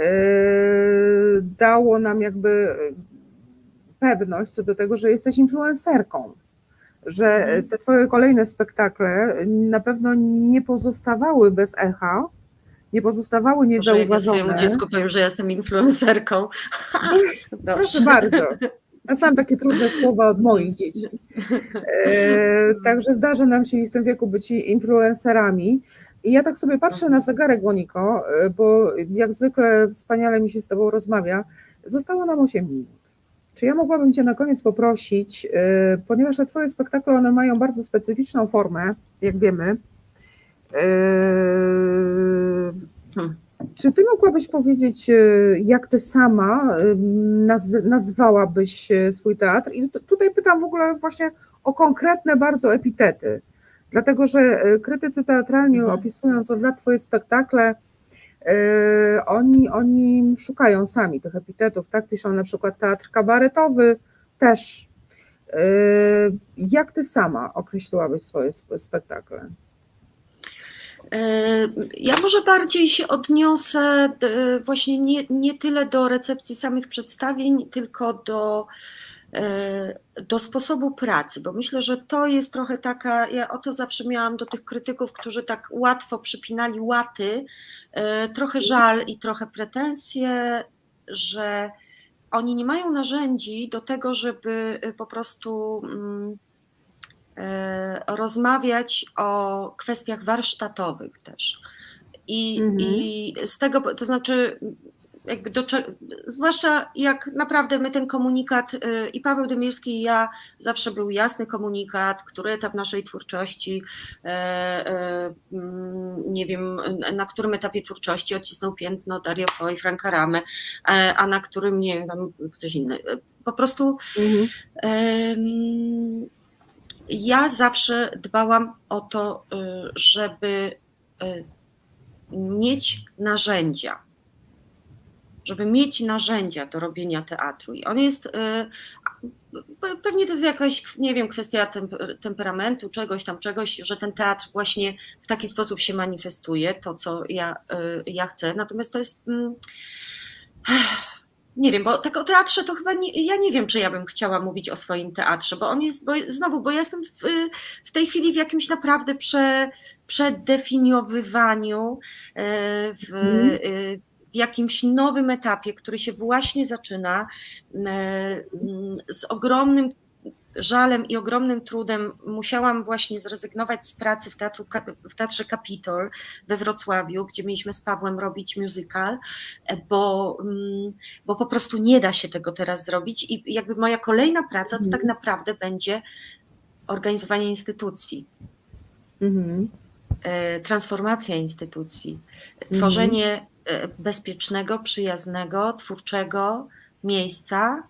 dało nam jakby pewność co do tego, że jesteś influencerką, że te twoje kolejne spektakle na pewno nie pozostawały bez echa, nie pozostawały niezauważone. Może ja swojemu dziecku powiem, że jestem influencerką. Proszę bardzo. Ja sam takie trudne słowa od moich dzieci. Także zdarza nam się w tym wieku być influencerami. I ja tak sobie patrzę na zegarek, Moniko, bo jak zwykle wspaniale mi się z tobą rozmawia. Zostało nam 8 minut. Czy ja mogłabym cię na koniec poprosić, ponieważ te twoje spektakle, one mają bardzo specyficzną formę, jak wiemy. Czy ty mogłabyś powiedzieć, jak ty sama nazwałabyś swój teatr? I tutaj pytam w ogóle właśnie o konkretne bardzo epitety, dlatego że krytycy teatralni, opisując od lat twoje spektakle, oni szukają sami tych epitetów, tak? Piszą na przykład teatr kabaretowy też. Jak ty sama określiłabyś swoje spektakle? Ja może bardziej się odniosę właśnie nie tyle do recepcji samych przedstawień, tylko do sposobu pracy, bo myślę, że to jest trochę taka, ja o to zawsze miałam do tych krytyków, którzy tak łatwo przypinali łaty, trochę żal i trochę pretensje, że oni nie mają narzędzi do tego, żeby po prostu rozmawiać o kwestiach warsztatowych też. I z tego, to znaczy jakby zwłaszcza jak naprawdę my ten komunikat i Paweł Dymirski i ja, zawsze był jasny komunikat, który etap naszej twórczości, nie wiem, na którym etapie twórczości odcisnął piętno Dario Fo i Franka Ramę, a na którym, nie wiem, tam ktoś inny. Po prostu ja zawsze dbałam o to, żeby mieć narzędzia, do robienia teatru. I on jest, pewnie to jest jakaś, nie wiem, kwestia temperamentu, czegoś, że ten teatr właśnie w taki sposób się manifestuje, to co ja chcę. Natomiast to jest, nie wiem, bo tak o teatrze to chyba ja nie wiem, czy ja bym chciała mówić o swoim teatrze, bo on jest, bo ja jestem w tej chwili w jakimś naprawdę przedefiniowywaniu, w jakimś nowym etapie, który się właśnie zaczyna, z ogromnym żalem i ogromnym trudem musiałam właśnie zrezygnować z pracy w Teatrze Kapitol we Wrocławiu, gdzie mieliśmy z Pawłem robić musical, bo po prostu nie da się tego teraz zrobić i jakby moja kolejna praca to tak naprawdę będzie organizowanie instytucji, transformacja instytucji, tworzenie bezpiecznego, przyjaznego, twórczego miejsca.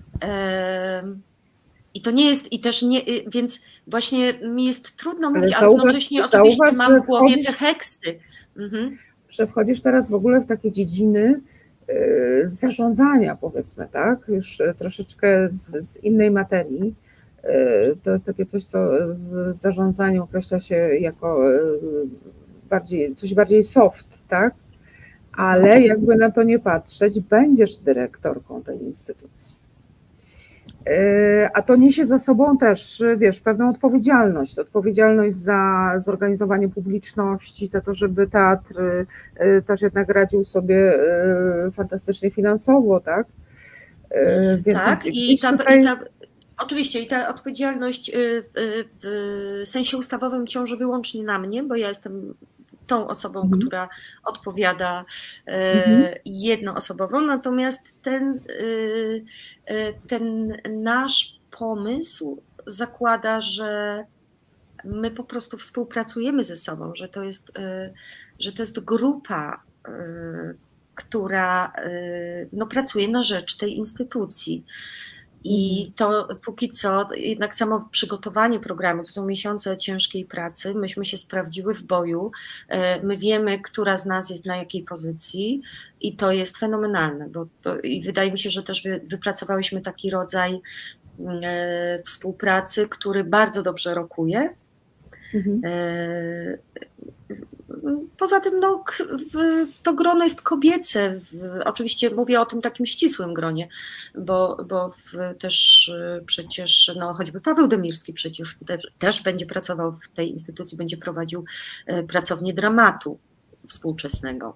I to nie jest, i też nie, więc właśnie mi jest trudno mówić, ale jednocześnie oczywiście mam w głowie te heksy. Że wchodzisz teraz w ogóle w takie dziedziny zarządzania, powiedzmy, tak? Już troszeczkę z innej materii. To jest takie coś, co w zarządzaniu określa się jako coś bardziej soft, tak? Ale jakby na to nie patrzeć, będziesz dyrektorką tej instytucji. A to niesie za sobą też, wiesz, pewną odpowiedzialność za zorganizowanie publiczności, za to, żeby teatr też jednak radził sobie fantastycznie finansowo, tak? Więc tak, oczywiście i ta odpowiedzialność w sensie ustawowym ciąży wyłącznie na mnie, bo ja jestem tą osobą, która odpowiada jednoosobowo, natomiast ten nasz pomysł zakłada, że my po prostu współpracujemy ze sobą, że to jest grupa, która no, pracuje na rzecz tej instytucji. I to póki co, jednak samo przygotowanie programu, to są miesiące ciężkiej pracy, myśmy się sprawdziły w boju, my wiemy, która z nas jest na jakiej pozycji i to jest fenomenalne, i wydaje mi się, że też wypracowałyśmy taki rodzaj współpracy, który bardzo dobrze rokuje. Poza tym no, to grono jest kobiece, oczywiście mówię o tym takim ścisłym gronie, bo też przecież no, choćby Paweł Demirski przecież też będzie pracował w tej instytucji, będzie prowadził pracownię dramatu współczesnego.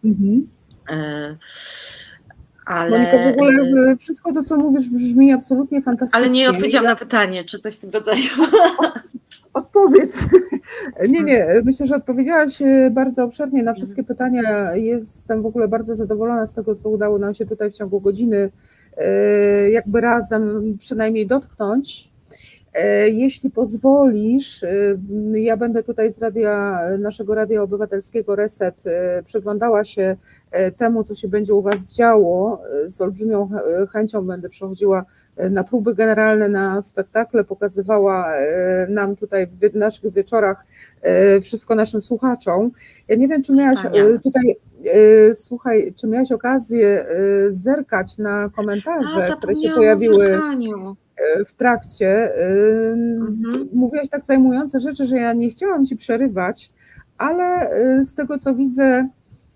Ale Monika, w ogóle wszystko to, co mówisz, brzmi absolutnie fantastycznie. Ale nie odpowiedziałam na pytanie, czy coś w tym rodzaju. Odpowiedz. Nie, myślę, że odpowiedziałaś bardzo obszernie na wszystkie pytania. Jestem w ogóle bardzo zadowolona z tego, co udało nam się tutaj w ciągu godziny jakby razem przynajmniej dotknąć. Jeśli pozwolisz, ja będę tutaj z naszego Radia Obywatelskiego Reset przyglądała się temu, co się będzie u Was działo. Z olbrzymią chęcią będę przechodziła na próby generalne, na spektakle, pokazywała nam tutaj w naszych wieczorach wszystko naszym słuchaczom. Ja nie wiem, czy miałaś tutaj, słuchaj, czy miałaś okazję zerkać na komentarze, które się pojawiły w trakcie. Mówiłaś tak zajmujące rzeczy, że ja nie chciałam Ci przerywać, ale z tego, co widzę,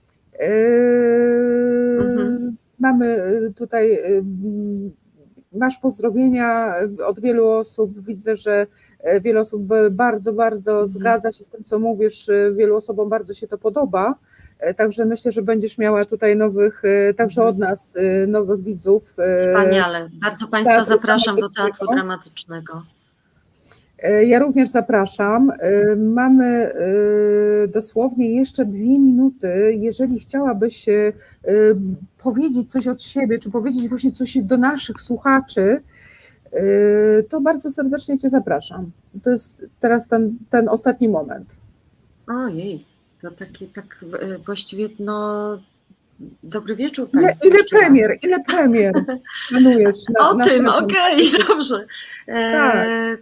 mamy tutaj, masz pozdrowienia od wielu osób, widzę, że wiele osób bardzo zgadza się z tym, co mówisz, wielu osobom bardzo się to podoba, także myślę, że będziesz miała tutaj nowych, także od nas, nowych widzów. Wspaniale, bardzo Państwa zapraszam do Teatru Dramatycznego. Ja również zapraszam. Mamy dosłownie jeszcze 2 minuty. Jeżeli chciałabyś powiedzieć coś od siebie, czy powiedzieć właśnie coś do naszych słuchaczy, to bardzo serdecznie Cię zapraszam. To jest teraz ten ostatni moment. Ojej, to tak właściwie no... Dobry wieczór Państwu. Ile premier planujesz? O tym, okej, dobrze. Tak.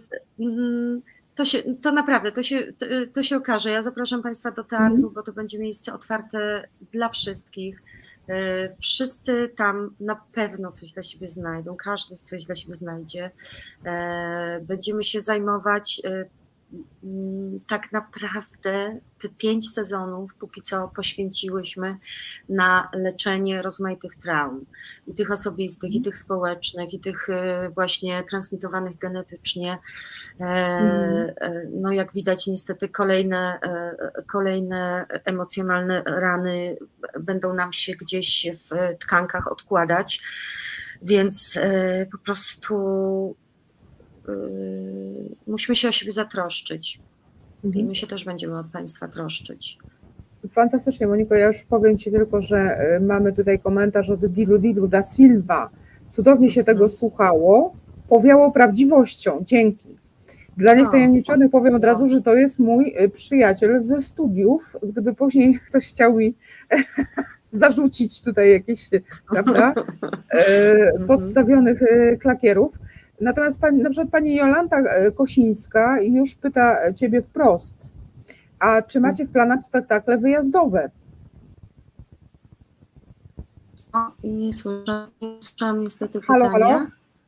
To naprawdę, to się okaże. Ja zapraszam Państwa do teatru, bo to będzie miejsce otwarte dla wszystkich. Wszyscy tam na pewno coś dla siebie znajdą, każdy coś dla siebie znajdzie. Będziemy się zajmować tak naprawdę te 5 sezonów póki co poświęciłyśmy na leczenie rozmaitych traum i tych osobistych, i tych społecznych, i tych właśnie transmitowanych genetycznie. No jak widać niestety kolejne emocjonalne rany będą nam się gdzieś w tkankach odkładać, więc po prostu musimy się o siebie zatroszczyć i my się też będziemy od Państwa troszczyć. Fantastycznie, Moniko, ja już powiem Ci tylko, że mamy tutaj komentarz od Dilu da Silva. Cudownie się tego słuchało, powiało prawdziwością, dzięki. Dla niewtajemniczonych powiem od razu, że to jest mój przyjaciel ze studiów, gdyby później ktoś chciał mi zarzucić tutaj jakieś, prawda, podstawionych klakierów. Natomiast na przykład pani Jolanta Kosińska już pyta Ciebie wprost, a czy macie w planach spektakle wyjazdowe? I nie słyszałam niestety pytania.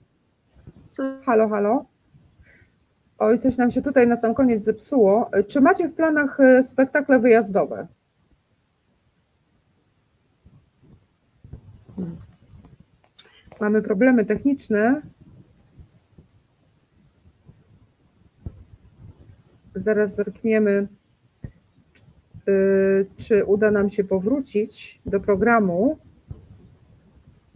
Halo? Oj, coś nam się tutaj na sam koniec zepsuło. Czy macie w planach spektakle wyjazdowe? Mamy problemy techniczne. Zaraz zerkniemy, czy uda nam się powrócić do programu,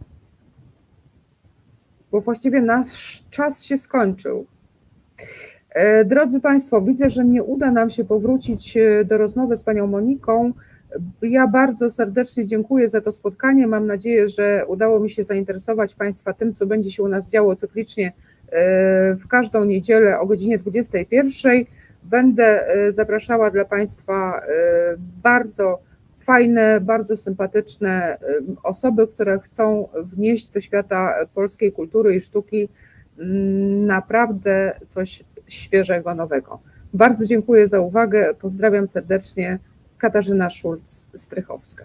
bo właściwie nasz czas się skończył. Drodzy Państwo, widzę, że nie uda nam się powrócić do rozmowy z Panią Moniką. Ja bardzo serdecznie dziękuję za to spotkanie. Mam nadzieję, że udało mi się zainteresować Państwa tym, co będzie się u nas działo cyklicznie w każdą niedzielę o godzinie 21. Będę zapraszała dla Państwa bardzo fajne, bardzo sympatyczne osoby, które chcą wnieść do świata polskiej kultury i sztuki naprawdę coś świeżego, nowego. Bardzo dziękuję za uwagę. Pozdrawiam serdecznie. Katarzyna Szulc-Strychowska.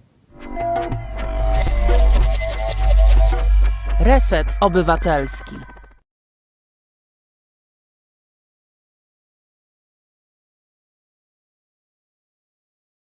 Reset Obywatelski.